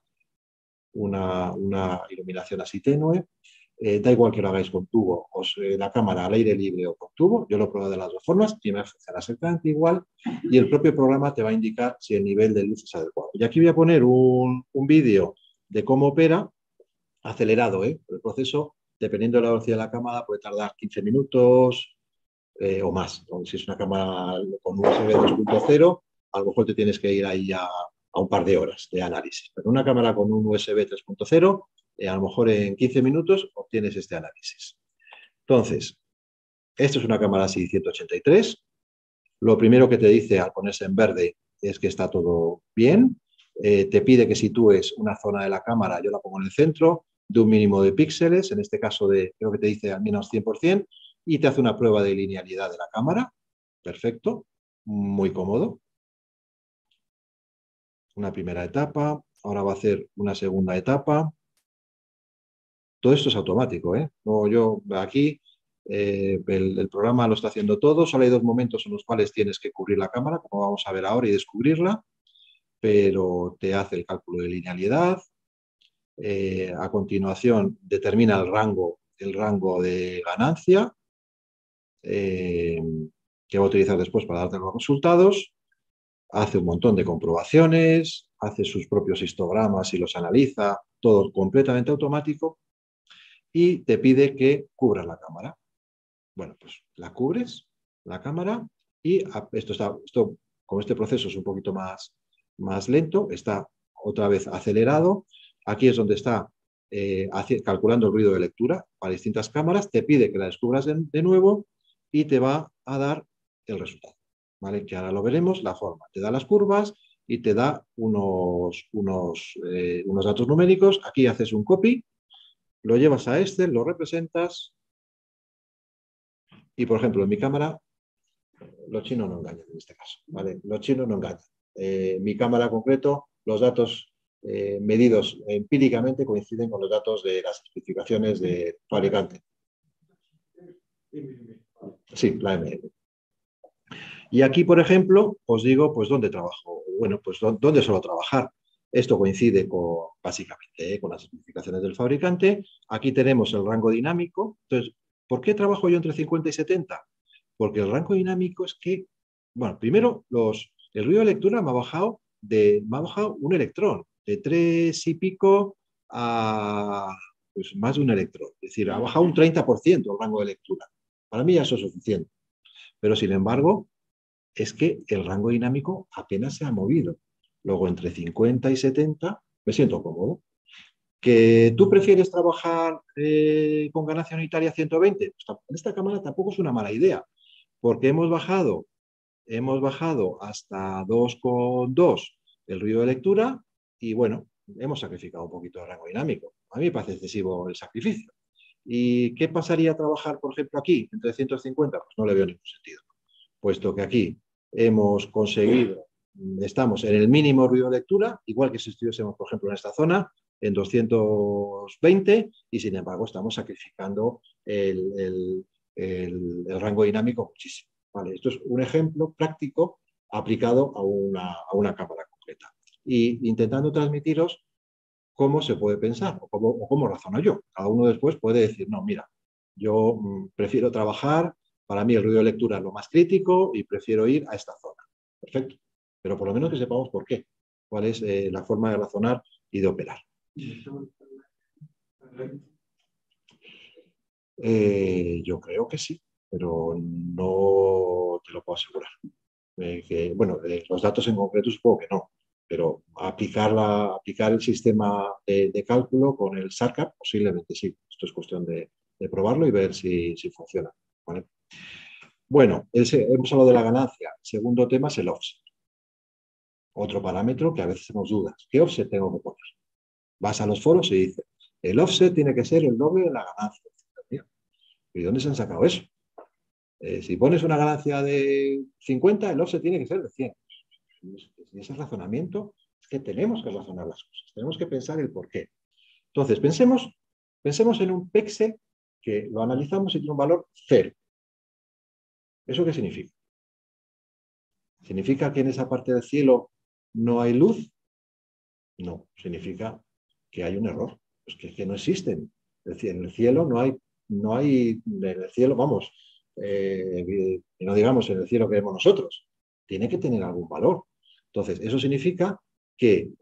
[SPEAKER 2] una iluminación así tenue. Da igual que lo hagáis con tubo, la cámara al aire libre o con tubo, yo lo he probado de las dos formas y me funciona exactamente igual, y el propio programa te va a indicar si el nivel de luz es adecuado. Y aquí voy a poner un vídeo de cómo opera, acelerado, El proceso, dependiendo de la velocidad de la cámara, puede tardar 15 minutos o más. O si es una cámara con USB 2.0, a lo mejor te tienes que ir ahí a un par de horas de análisis. Pero una cámara con un USB 3.0, a lo mejor en 15 minutos obtienes este análisis. Entonces, esto es una cámara ASI 183. Lo primero que te dice al ponerse en verde es que está todo bien. Te pide que sitúes una zona de la cámara, yo la pongo en el centro, de un mínimo de píxeles, en este caso creo que te dice al menos 100%, y te hace una prueba de linealidad de la cámara. Perfecto, muy cómodo. Una primera etapa, ahora va a hacer una segunda etapa. Todo esto es automático, ¿eh? No, yo aquí el programa lo está haciendo todo. Solo hay dos momentos en los cuales tienes que cubrir la cámara, como vamos a ver ahora, y descubrirla, pero te hace el cálculo de linealidad. A continuación determina el rango de ganancia que va a utilizar después para darte los resultados. Hace un montón de comprobaciones, hace sus propios histogramas y los analiza, todo completamente automático, y te pide que cubras la cámara. Bueno, pues la cubres, la cámara, y como este proceso es un poquito más lento, está otra vez acelerado. Aquí es donde está calculando el ruido de lectura para distintas cámaras, te pide que la descubras de nuevo y te va a dar el resultado, ¿vale? Que ahora lo veremos, la forma. Te da las curvas y te da unos datos numéricos. Aquí haces un copy, lo llevas a Excel, lo representas y, por ejemplo, en mi cámara, los chinos no engañan en este caso, ¿vale? Los chinos no engañan. Mi cámara concreto, los datos medidos empíricamente coinciden con los datos de las especificaciones de fabricante. Sí, la MM. Y aquí, por ejemplo, os digo, pues, ¿dónde trabajo? Bueno, pues, ¿dónde suelo trabajar? Esto coincide básicamente con las especificaciones del fabricante. Aquí tenemos el rango dinámico. Entonces, ¿por qué trabajo yo entre 50 y 70? Porque el rango dinámico es que, bueno, primero, el ruido de lectura me ha bajado un electrón, de 3 y pico a pues, más de un electrón. Es decir, ha bajado un 30% el rango de lectura. Para mí ya eso es suficiente. Pero, sin embargo, es que el rango dinámico apenas se ha movido. Luego, entre 50 y 70, me siento cómodo. ¿Que tú prefieres trabajar con ganancia unitaria 120? Pues en esta cámara tampoco es una mala idea, porque hemos bajado hasta 2,2 el ruido de lectura y, bueno, hemos sacrificado un poquito de rango dinámico. A mí me parece excesivo el sacrificio. ¿Y qué pasaría a trabajar, por ejemplo, aquí, entre 150? Pues no le veo ningún sentido, puesto que aquí estamos en el mínimo ruido de lectura, igual que si estuviésemos, por ejemplo, en esta zona, en 220, y sin embargo estamos sacrificando el rango dinámico muchísimo. Vale, esto es un ejemplo práctico aplicado a una cámara concreta. Y intentando transmitiros cómo se puede pensar o cómo razono yo. Cada uno después puede decir, no, mira, yo prefiero trabajar, para mí el ruido de lectura es lo más crítico y prefiero ir a esta zona. Perfecto. Pero por lo menos que sepamos por qué, cuál es la forma de razonar y de operar. Yo creo que sí, pero no te lo puedo asegurar. Los datos en concreto supongo que no, pero aplicar el sistema de cálculo con el SARCAP posiblemente sí. Esto es cuestión de probarlo y ver si funciona, ¿vale? Bueno, hemos hablado de la ganancia. El segundo tema es el offset. Otro parámetro que a veces tenemos dudas. ¿Qué offset tengo que poner? Vas a los foros y dices, el offset tiene que ser el doble de la ganancia. ¿Y dónde se han sacado eso? Si pones una ganancia de 50, el offset tiene que ser de 100. Y ese razonamiento es que tenemos que razonar las cosas. Tenemos que pensar el por qué. Entonces, pensemos en un píxel que lo analizamos y tiene un valor 0. ¿Eso qué significa? ¿Significa que en esa parte del cielo no hay luz? No, significa que hay un error. Pues que no existen. Es decir, en el cielo no hay, en el cielo, vamos, no digamos en el cielo que vemos nosotros, tiene que tener algún valor. Entonces, eso significa que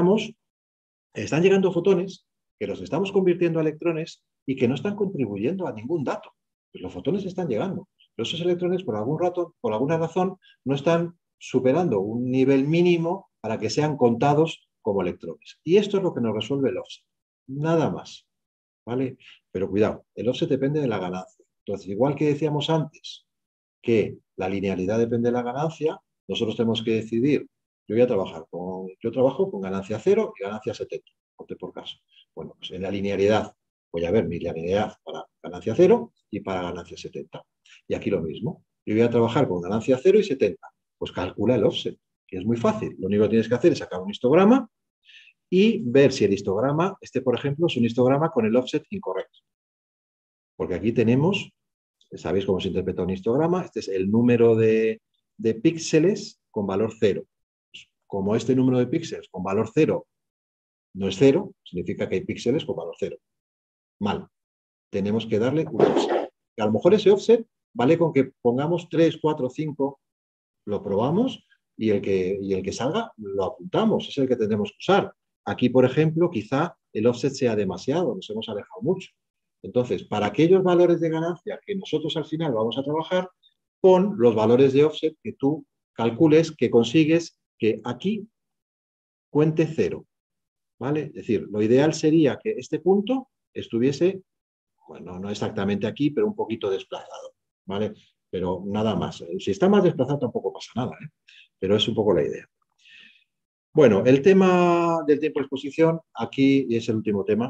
[SPEAKER 2] están llegando fotones, que los estamos convirtiendo a electrones y que no están contribuyendo a ningún dato. Pues los fotones están llegando, pero esos electrones por alguna razón no están superando un nivel mínimo para que sean contados como electrones. Y esto es lo que nos resuelve el offset. Nada más, ¿vale? Pero cuidado, el offset depende de la ganancia. Entonces, igual que decíamos antes que la linealidad depende de la ganancia, nosotros tenemos que decidir, yo trabajo con ganancia 0 y ganancia 70, por caso. Bueno, pues en la linealidad voy a ver mi linealidad para ganancia 0 y para ganancia 70. Y aquí lo mismo, yo voy a trabajar con ganancia 0 y 70. Pues calcula el offset, que es muy fácil. Lo único que tienes que hacer es sacar un histograma y ver si el histograma, por ejemplo, es un histograma con el offset incorrecto. Porque aquí tenemos, sabéis cómo se interpreta un histograma, este es el número de píxeles con valor 0. Como este número de píxeles con valor 0 no es 0, significa que hay píxeles con valor 0. Mal. Tenemos que darle un offset. A lo mejor ese offset vale con que pongamos 3, 4, 5, lo probamos y el que salga lo apuntamos, es el que tendremos que usar. Aquí, por ejemplo, quizá el offset sea demasiado, nos hemos alejado mucho. Entonces, para aquellos valores de ganancia que nosotros al final vamos a trabajar, pon los valores de offset que tú calcules, que consigues que aquí cuente 0. ¿Vale? Es decir, lo ideal sería que este punto estuviese, bueno, no exactamente aquí, pero un poquito desplazado, ¿vale? Pero nada más. Si está más desplazado tampoco pasa nada, ¿eh? Pero es un poco la idea. Bueno, el tema del tiempo de exposición, aquí es el último tema,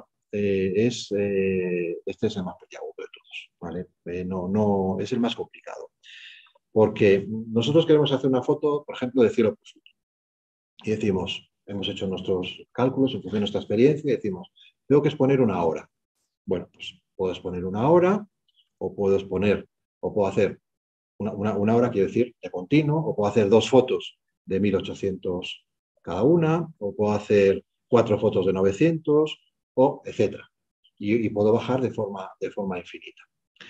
[SPEAKER 2] este es el más peliagudo de todos, ¿vale? No, es el más complicado, porque nosotros queremos hacer una foto, por ejemplo, de cielo profundo, y decimos, hemos hecho nuestros cálculos en función de nuestra experiencia y decimos, tengo que exponer una hora. Bueno, pues puedo exponer una hora, o puedo hacer una hora, quiero decir, de continuo, o puedo hacer 2 fotos de 1800 cada una, o puedo hacer 4 fotos de 900, o etcétera. Y puedo bajar de forma infinita.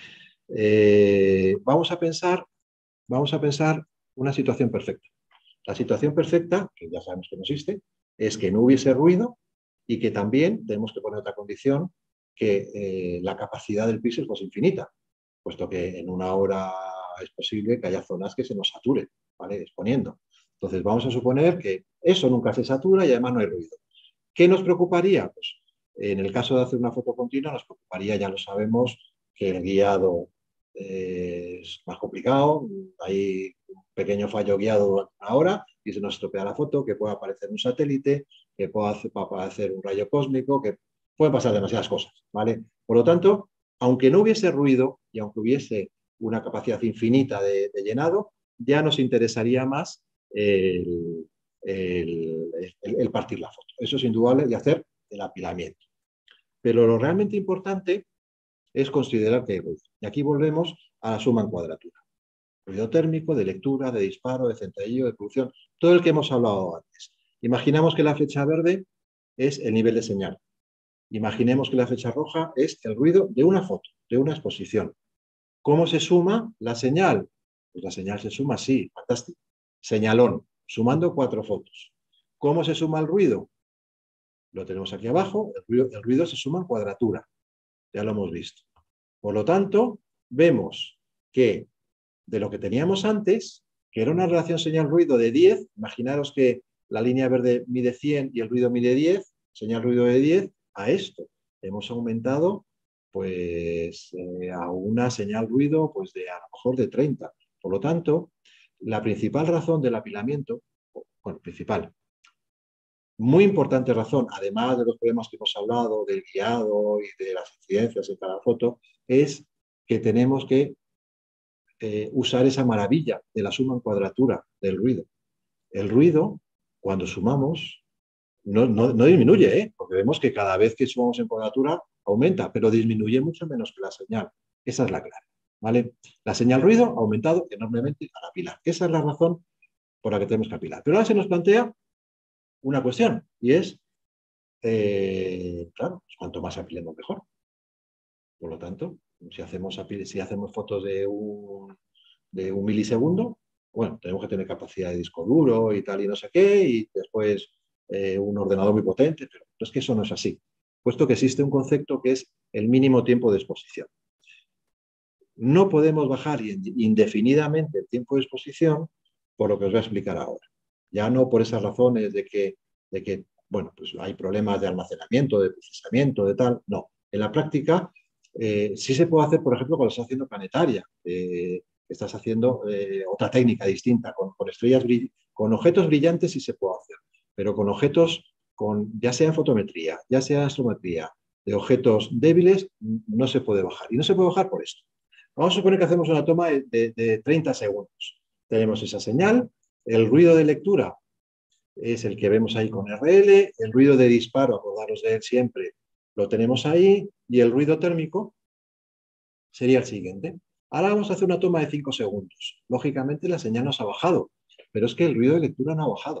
[SPEAKER 2] Vamos a pensar una situación perfecta. La situación perfecta, que ya sabemos que no existe, es que no hubiese ruido y que también tenemos que poner otra condición, que la capacidad del píxel fuese infinita, puesto que en una hora es posible que haya zonas que se nos saturen, ¿vale? Exponiendo. Entonces vamos a suponer que eso nunca se satura y además no hay ruido. ¿Qué nos preocuparía? Pues en el caso de hacer una foto continua nos preocuparía, ya lo sabemos, que el guiado es más complicado, hay un pequeño fallo guiado durante una hora y se nos estropea la foto, que puede aparecer un satélite, que puede aparecer un rayo cósmico, que pueden pasar demasiadas cosas, ¿vale? Por lo tanto, aunque no hubiese ruido y aunque hubiese una capacidad infinita de llenado, ya nos interesaría más el partir la foto. Eso es indudable, y hacer el apilamiento. Pero lo realmente importante es considerar que hay ruido. Y aquí volvemos a la suma en cuadratura. Ruido térmico, de lectura, de disparo, de centelleo, de producción, todo el que hemos hablado antes. Imaginamos que la flecha verde es el nivel de señal. Imaginemos que la flecha roja es el ruido de una foto, de una exposición. ¿Cómo se suma la señal? Pues la señal se suma así, fantástico. Señalón, sumando 4 fotos. ¿Cómo se suma el ruido? Lo tenemos aquí abajo, el ruido se suma en cuadratura. Ya lo hemos visto. Por lo tanto, vemos que de lo que teníamos antes, que era una relación señal-ruido de 10, imaginaros que la línea verde mide 100 y el ruido mide 10, señal-ruido de 10, a esto hemos aumentado pues a una señal-ruido pues de a lo mejor de 30. Por lo tanto, la principal razón del apilamiento, bueno, principal, muy importante razón, además de los problemas que hemos hablado, del guiado y de las incidencias en cada foto, es que tenemos que usar esa maravilla de la suma en cuadratura del ruido. El ruido, cuando sumamos, no disminuye, porque vemos que cada vez que sumamos en cuadratura aumenta, pero disminuye mucho menos que la señal. Esa es la clave, ¿vale? La señal ruido ha aumentado enormemente al apilar. Esa es la razón por la que tenemos que apilar. Pero ahora se nos plantea una cuestión, y es, claro, pues cuanto más apilemos mejor. Por lo tanto, si hacemos fotos de un milisegundo, bueno, tenemos que tener capacidad de disco duro y tal y no sé qué, y después un ordenador muy potente, pero es que eso no es así, puesto que existe un concepto que es el mínimo tiempo de exposición. No podemos bajar indefinidamente el tiempo de exposición por lo que os voy a explicar ahora. Ya no por esas razones de que bueno, pues hay problemas de almacenamiento, de procesamiento, de tal, no. En la práctica sí se puede hacer, por ejemplo, cuando estás haciendo planetaria, estás haciendo otra técnica distinta, con estrellas con objetos brillantes sí se puede hacer, pero con objetos, ya sea en fotometría, ya sea en astrometría, de objetos débiles, no se puede bajar. Y no se puede bajar por esto. Vamos a suponer que hacemos una toma de 30 segundos. Tenemos esa señal, el ruido de lectura es el que vemos ahí con RL, el ruido de disparo, acordaros de él siempre, lo tenemos ahí, y el ruido térmico sería el siguiente. Ahora vamos a hacer una toma de 5 segundos. Lógicamente la señal nos ha bajado, pero es que el ruido de lectura no ha bajado.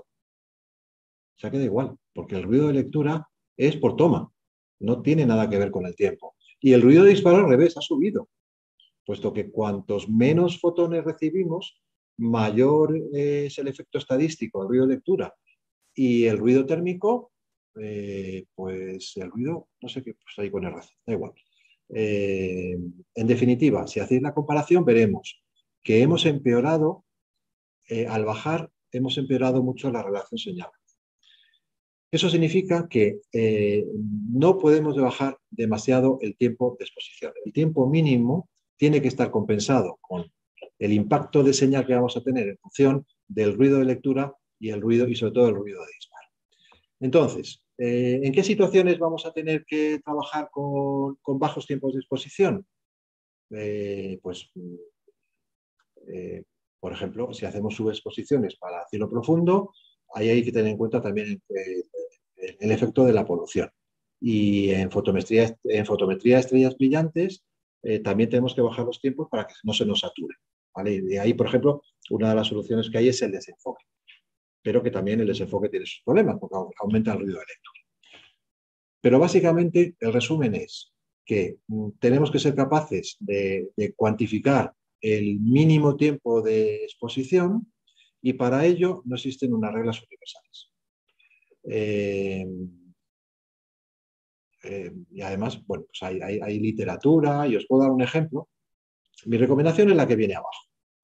[SPEAKER 2] O sea, queda igual, porque el ruido de lectura es por toma, no tiene nada que ver con el tiempo. Y el ruido de disparo al revés, ha subido, puesto que cuantos menos fotones recibimos, mayor es el efecto estadístico, el ruido de lectura. Y el ruido térmico, pues el ruido, no sé qué, pues ahí con RC, da igual. En definitiva, si hacéis la comparación, veremos que hemos empeorado, al bajar, hemos empeorado mucho la relación señal. Eso significa que no podemos bajar demasiado el tiempo de exposición. El tiempo mínimo tiene que estar compensado con el impacto de señal que vamos a tener en función del ruido de lectura y el ruido, y sobre todo el ruido de disparo. Entonces, ¿en qué situaciones vamos a tener que trabajar con bajos tiempos de exposición? Por ejemplo, si hacemos subexposiciones para cielo profundo, ahí hay que tener en cuenta también el efecto de la polución. Y en fotometría de estrellas brillantes también tenemos que bajar los tiempos para que no se nos sature, ¿vale? Y de ahí, por ejemplo, una de las soluciones que hay es el desenfoque, pero que también el desenfoque tiene sus problemas porque aumenta el ruido de lectura. Pero básicamente el resumen es que tenemos que ser capaces de cuantificar el mínimo tiempo de exposición, y para ello no existen unas reglas universales. Y además, bueno, pues hay literatura, y os puedo dar un ejemplo. Mi recomendación es la que viene abajo.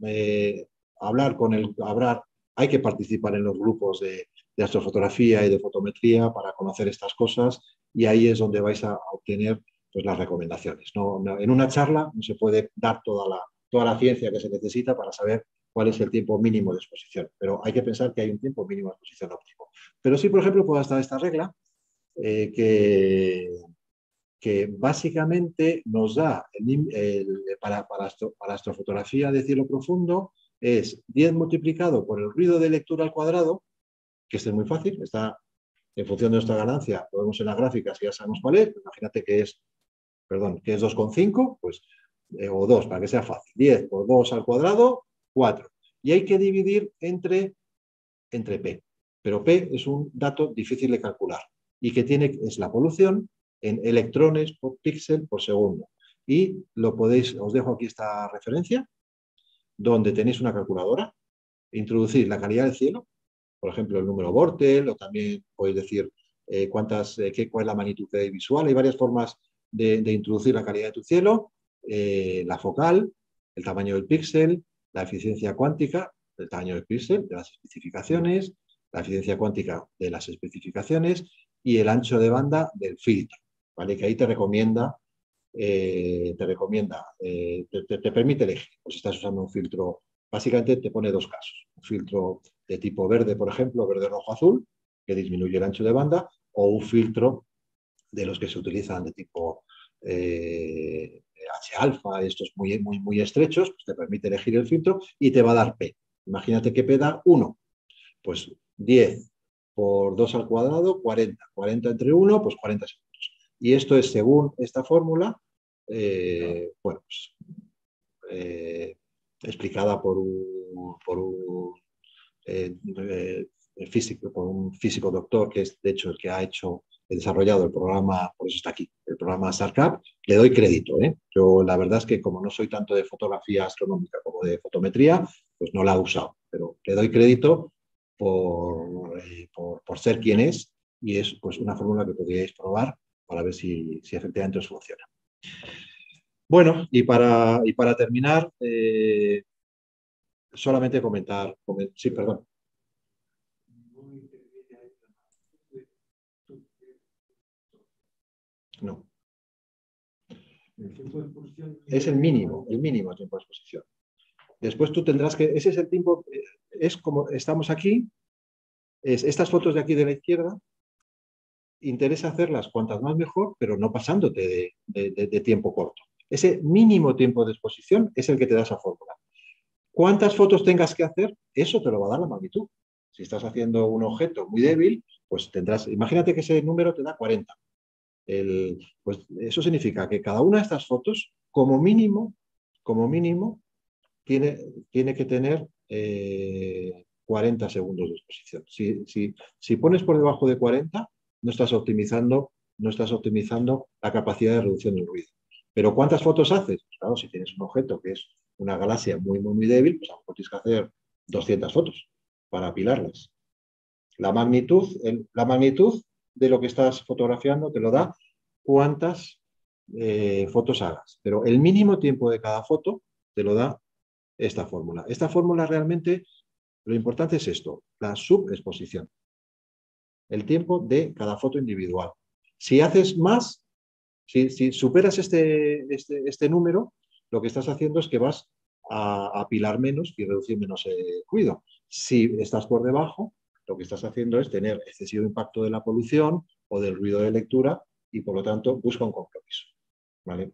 [SPEAKER 2] Hay que participar en los grupos de astrofotografía y de fotometría para conocer estas cosas, y ahí es donde vais a obtener pues, las recomendaciones. En una charla no se puede dar toda la ciencia que se necesita para saber cuál es el tiempo mínimo de exposición, pero hay que pensar que hay un tiempo mínimo de exposición óptimo. Pero sí, por ejemplo, puedo estar esta regla que básicamente nos da para astrofotografía de cielo profundo es 10 multiplicado por el ruido de lectura al cuadrado, que este es muy fácil, está en función de nuestra ganancia, lo vemos en las gráficas y ya sabemos cuál es. Imagínate que es 2,5, pues, o 2, para que sea fácil. 10 por 2 al cuadrado, 4. Y hay que dividir entre P. Pero P es un dato difícil de calcular y que es la polución en electrones por píxel por segundo. Y lo podéis, os dejo aquí esta referencia, donde tenéis una calculadora, introducir la calidad del cielo, por ejemplo, el número Bortel, o también podéis decir cuál es la magnitud visual. Hay varias formas de introducir la calidad de tu cielo, la focal, el tamaño del píxel, la eficiencia cuántica, el tamaño del píxel, de las especificaciones, la eficiencia cuántica de las especificaciones y el ancho de banda del filtro, ¿vale? Que ahí te permite elegir. Pues si estás usando un filtro, básicamente te pone dos casos. Un filtro de tipo verde, por ejemplo, verde, rojo, azul, que disminuye el ancho de banda, o un filtro de los que se utilizan de tipo H-alfa, estos muy estrechos, pues te permite elegir el filtro y te va a dar P. Imagínate que P da 1, pues 10 por 2 al cuadrado, 40. 40 entre 1, pues 40 segundos. Y esto es según esta fórmula, explicada por un físico doctor, que es de hecho el que ha desarrollado el programa, por eso está aquí, el programa SARCAP. Le doy crédito, ¿eh? Yo la verdad es que como no soy tanto de fotografía astronómica como de fotometría, pues no la he usado, pero le doy crédito por ser quien es, y es pues una fórmula que podríais probar para ver si efectivamente os funciona. Bueno, y para terminar, solamente comentar. Sí, perdón. No. Es el mínimo tiempo de exposición. Después tú tendrás que, ese es el tiempo, es como estamos aquí, estas fotos de aquí de la izquierda, interesa hacerlas cuantas más mejor, pero no pasándote de tiempo corto. Ese mínimo tiempo de exposición es el que te da esa fórmula. ¿Cuántas fotos tengas que hacer? Eso te lo va a dar la magnitud. Si estás haciendo un objeto muy débil, pues tendrás, imagínate que ese número te da 40. Pues eso significa que cada una de estas fotos, como mínimo, tiene que tener 40 segundos de exposición. Si pones por debajo de 40, no estás optimizando la capacidad de reducción del ruido. ¿Pero cuántas fotos haces? Pues claro, si tienes un objeto que es una galaxia muy débil, pues a lo mejor tienes que hacer 200 fotos para apilarlas. La magnitud de lo que estás fotografiando te lo da cuántas fotos hagas. Pero el mínimo tiempo de cada foto te lo da esta fórmula. Esta fórmula realmente, lo importante es esto, la subexposición. El tiempo de cada foto individual. Si haces más, si superas este número, lo que estás haciendo es que vas a apilar menos y reducir menos ruido. Si estás por debajo, lo que estás haciendo es tener excesivo impacto de la polución o del ruido de lectura y, por lo tanto, busca un compromiso. ¿Vale?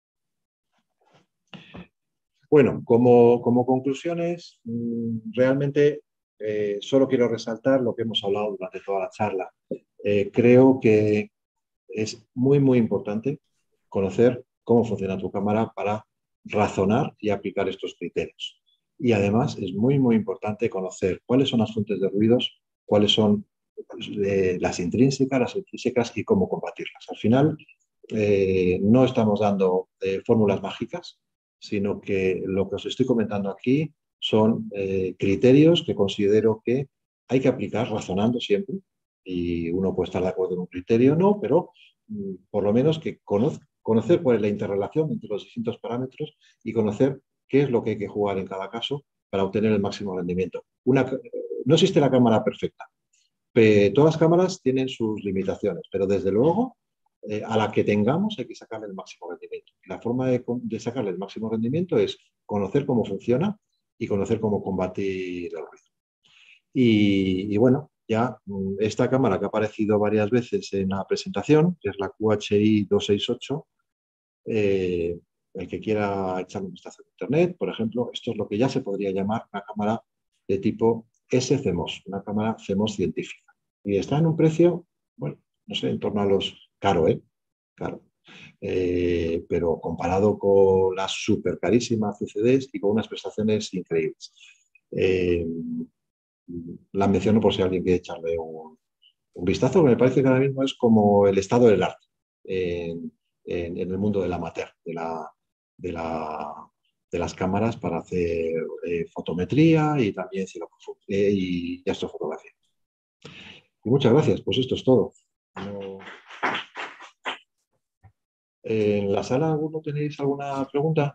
[SPEAKER 2] Bueno, como conclusiones, realmente solo quiero resaltar lo que hemos hablado durante toda la charla. Creo que es muy importante conocer cómo funciona tu cámara para razonar y aplicar estos criterios. Y además es muy importante conocer cuáles son las fuentes de ruidos, cuáles son las intrínsecas y cómo combatirlas. Al final, no estamos dando fórmulas mágicas, sino que lo que os estoy comentando aquí son criterios que considero que hay que aplicar razonando siempre, y uno puede estar de acuerdo en un criterio o no, pero por lo menos que conocer cuál es la interrelación entre los distintos parámetros y conocer qué es lo que hay que jugar en cada caso para obtener el máximo rendimiento. No existe la cámara perfecta. Todas las cámaras tienen sus limitaciones, pero desde luego a la que tengamos hay que sacarle el máximo rendimiento. La forma de sacarle el máximo rendimiento es conocer cómo funciona y conocer cómo combatir el ruido. Y bueno, ya esta cámara que ha aparecido varias veces en la presentación, que es la QHI 268, el que quiera echarle un vistazo en internet, por ejemplo, esto es lo que ya se podría llamar una cámara de tipo SCMOS, una cámara CMOS científica. Y está en un precio, bueno, no sé, en torno a los... Caro, ¿eh? Caro. pero comparado con las súper carísimas CCDs y con unas prestaciones increíbles. La menciono por si alguien quiere echarle un vistazo, que me parece que ahora mismo es como el estado del arte en el mundo del amateur, de, la, de las cámaras para hacer fotometría y también y astrofotografía. Y muchas gracias, pues esto es todo. No... ¿En la sala alguno tenéis alguna pregunta?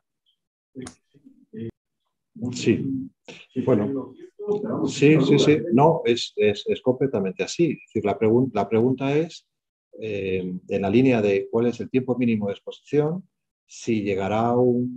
[SPEAKER 2] Sí. Bueno, sí, sí, sí. No, es completamente así. Es decir, la pregunta es, en la línea de cuál es el tiempo mínimo de exposición, si llegará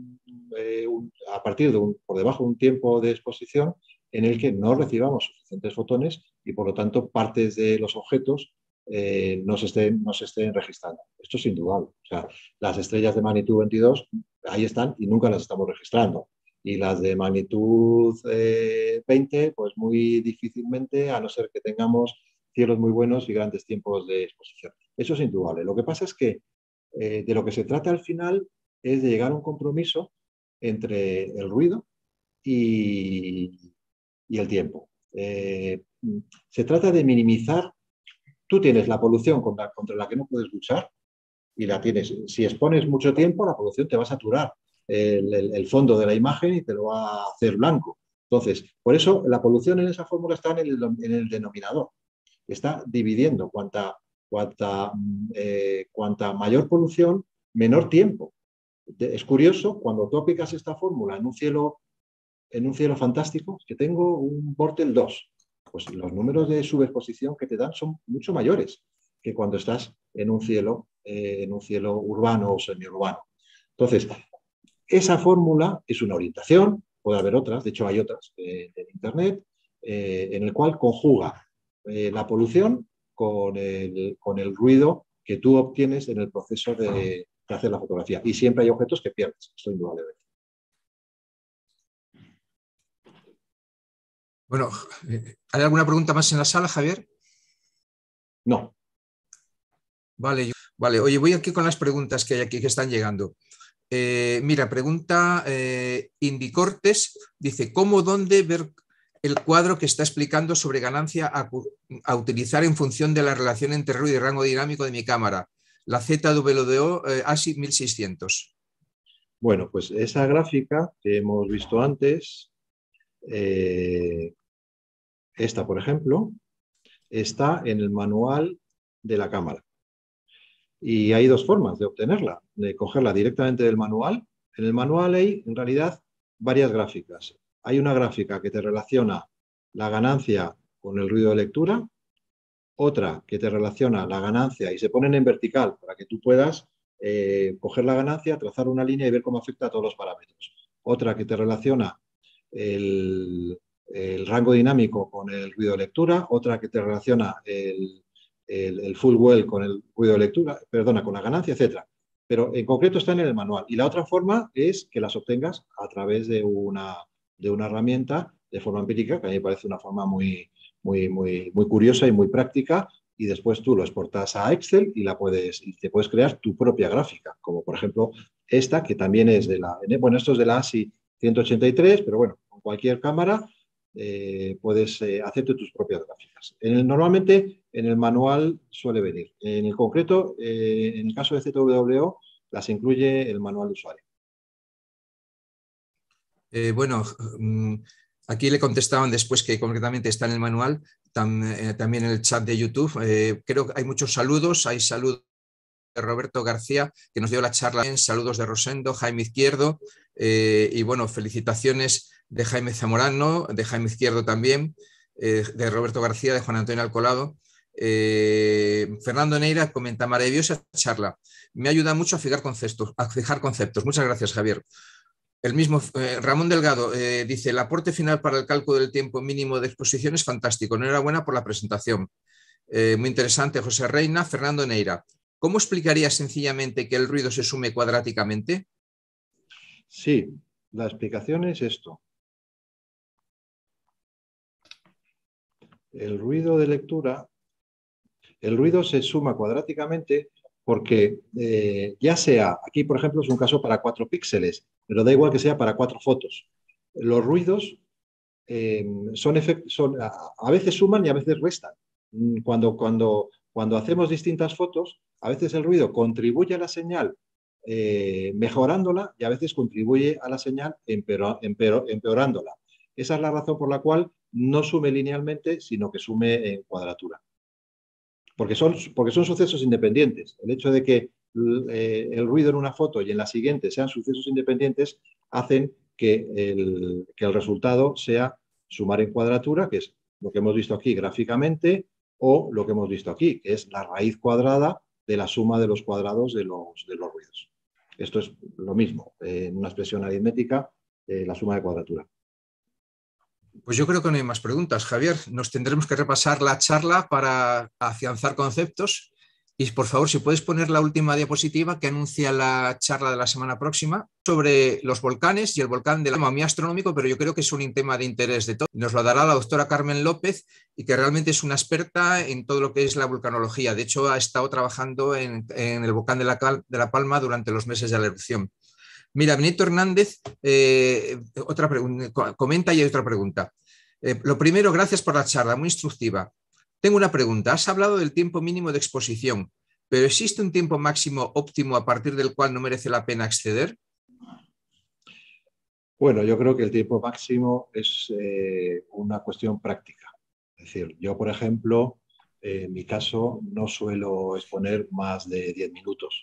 [SPEAKER 2] a partir de por debajo de un tiempo de exposición en el que no recibamos suficientes fotones y, por lo tanto, partes de los objetos no se estén registrando. Esto es indudable. O sea, las estrellas de magnitud 22 ahí están y nunca las estamos registrando. Y las de magnitud 20, pues muy difícilmente, a no ser que tengamos cielos muy buenos y grandes tiempos de exposición. Eso es indudable. Lo que pasa es que de lo que se trata al final es de llegar a un compromiso entre el ruido y el tiempo. Se trata de minimizar. Tú tienes la polución contra la que no puedes luchar y la tienes. Si expones mucho tiempo, la polución te va a saturar el fondo de la imagen y te lo va a hacer blanco. Entonces, por eso la polución en esa fórmula está en el denominador. Está dividiendo cuanta mayor polución, menor tiempo. Es curioso, cuando tú aplicas esta fórmula en un cielo fantástico, que tengo un Bortel 2, pues los números de subexposición que te dan son mucho mayores que cuando estás en un cielo urbano o semiurbano. Entonces, esa fórmula es una orientación, puede haber otras, de hecho hay otras en Internet, en el cual conjuga la polución con el ruido que tú obtienes en el proceso de hacer la fotografía. Y siempre hay objetos que pierdes, esto indudablemente.
[SPEAKER 1] Bueno, ¿hay alguna pregunta más en la sala, Javier?
[SPEAKER 2] No.
[SPEAKER 1] Vale, vale. Oye, voy aquí con las preguntas que hay aquí que están llegando. Mira, pregunta Indicortes, dice, ¿cómo, dónde ver el cuadro que está explicando sobre ganancia a utilizar en función de la relación entre ruido y rango dinámico de mi cámara? La ZWO ASI 1600.
[SPEAKER 2] Bueno, pues esa gráfica que hemos visto antes, esta, por ejemplo, está en el manual de la cámara. Y hay dos formas de obtenerla, de cogerla directamente del manual. En el manual hay, en realidad, varias gráficas. Hay una gráfica que te relaciona la ganancia con el ruido de lectura, otra que te relaciona la ganancia y se ponen en vertical para que tú puedas coger la ganancia, trazar una línea y ver cómo afecta a todos los parámetros. Otra que te relaciona el rango dinámico con el ruido de lectura, otra que te relaciona el full well con el ruido de lectura, perdona, con la ganancia, etcétera. Pero en concreto están en el manual. Y la otra forma es que las obtengas a través de una herramienta de forma empírica, que a mí me parece una forma muy curiosa y muy práctica, y después tú lo exportas a Excel y te puedes crear tu propia gráfica, como por ejemplo esta, que también es bueno, esto es de la ASI 183, pero bueno, con cualquier cámara puedes hacerte tus propias gráficas. Normalmente en el manual suele venir. En el concreto, en el caso de ZWO, las incluye el manual de usuario.
[SPEAKER 1] Bueno, aquí le contestaban después que concretamente está en el manual, también en el chat de YouTube. Creo que hay muchos saludos. Hay saludos de Roberto García, que nos dio la charla. Saludos de Rosendo, Jaime Izquierdo. Y bueno, felicitaciones de Jaime Zamorano, de Jaime Izquierdo también, de Roberto García, de Juan Antonio Alcolado. Fernando Neira comenta, maravillosa charla. Me ayuda mucho a fijar conceptos. Muchas gracias, Javier. El mismo Ramón Delgado dice, el aporte final para el cálculo del tiempo mínimo de exposición es fantástico. Enhorabuena por la presentación. Muy interesante, José Reina. Fernando Neira, ¿cómo explicaría sencillamente que el ruido se sume cuadráticamente?
[SPEAKER 2] Sí, la explicación es esto. El ruido de lectura, el ruido se suma cuadráticamente porque ya sea, aquí por ejemplo es un caso para 4 píxeles, pero da igual que sea para 4 fotos. Los ruidos a veces suman y a veces restan. Cuando hacemos distintas fotos, a veces el ruido contribuye a la señal mejorándola y a veces contribuye a la señal empeorándola. Esa es la razón por la cual no sume linealmente, sino que sume en cuadratura. Porque son sucesos independientes. El hecho de que el ruido en una foto y en la siguiente sean sucesos independientes hacen que el resultado sea sumar en cuadratura, que es lo que hemos visto aquí gráficamente, o lo que hemos visto aquí, que es la raíz cuadrada de la suma de los cuadrados de los ruidos. Esto es lo mismo, en una expresión aritmética, la suma de cuadratura.
[SPEAKER 1] Pues yo creo que no hay más preguntas, Javier. Nos tendremos que repasar la charla para afianzar conceptos. Y por favor, si puedes poner la última diapositiva que anuncia la charla de la semana próxima sobre los volcanes y el volcán del Lama, muy astronómico, pero yo creo que es un tema de interés de todos. Nos lo dará la doctora Carmen López y que realmente es una experta en todo lo que es la vulcanología. De hecho, ha estado trabajando en el volcán de la Palma durante los meses de la erupción. Mira, Benito Hernández otra comenta y hay otra pregunta. Lo primero, gracias por la charla, muy instructiva. Tengo una pregunta. Has hablado del tiempo mínimo de exposición, pero ¿existe un tiempo máximo óptimo a partir del cual no merece la pena exceder?
[SPEAKER 2] Bueno, yo creo que el tiempo máximo es una cuestión práctica. Es decir, yo, por ejemplo, en mi caso no suelo exponer más de 10 minutos.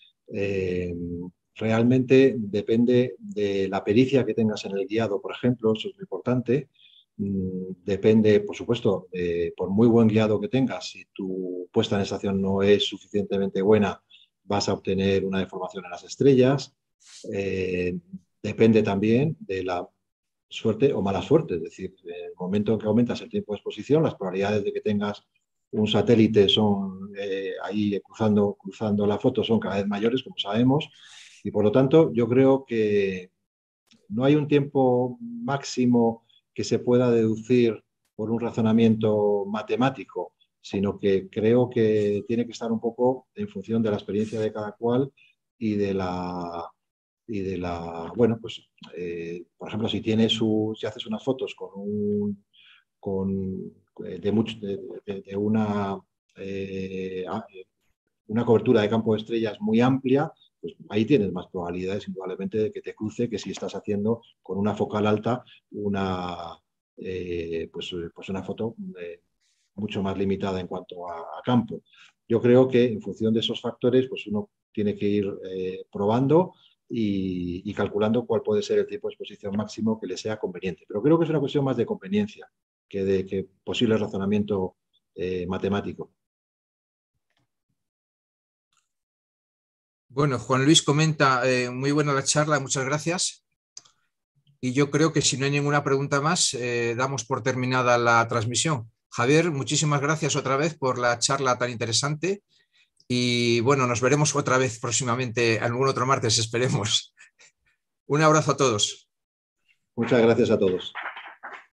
[SPEAKER 2] Realmente depende de la pericia que tengas en el guiado, por ejemplo, eso es muy importante. Depende, por supuesto, por muy buen guiado que tengas, si tu puesta en estación no es suficientemente buena, vas a obtener una deformación en las estrellas. Depende también de la suerte o mala suerte, es decir, en el momento en que aumentas el tiempo de exposición, las probabilidades de que tengas un satélite son ahí cruzando la foto son cada vez mayores, como sabemos, y por lo tanto yo creo que no hay un tiempo máximo que se pueda deducir por un razonamiento matemático, sino que creo que tiene que estar un poco en función de la experiencia de cada cual y de la bueno, pues, por ejemplo, si haces unas fotos de una cobertura de campo de estrellas muy amplia, pues ahí tienes más probabilidades indudablemente de que te cruce que si estás haciendo con una focal alta pues una foto mucho más limitada en cuanto a campo. Yo creo que en función de esos factores, pues uno tiene que ir probando y calculando cuál puede ser el tiempo de exposición máximo que le sea conveniente. Pero creo que es una cuestión más de conveniencia que de posible razonamiento matemático.
[SPEAKER 1] Bueno, Juan Luis comenta, muy buena la charla, muchas gracias. Y yo creo que si no hay ninguna pregunta más, damos por terminada la transmisión. Javier, muchísimas gracias otra vez por la charla tan interesante. Y bueno, nos veremos otra vez próximamente, algún otro martes, esperemos. Un abrazo a todos.
[SPEAKER 2] Muchas gracias a todos.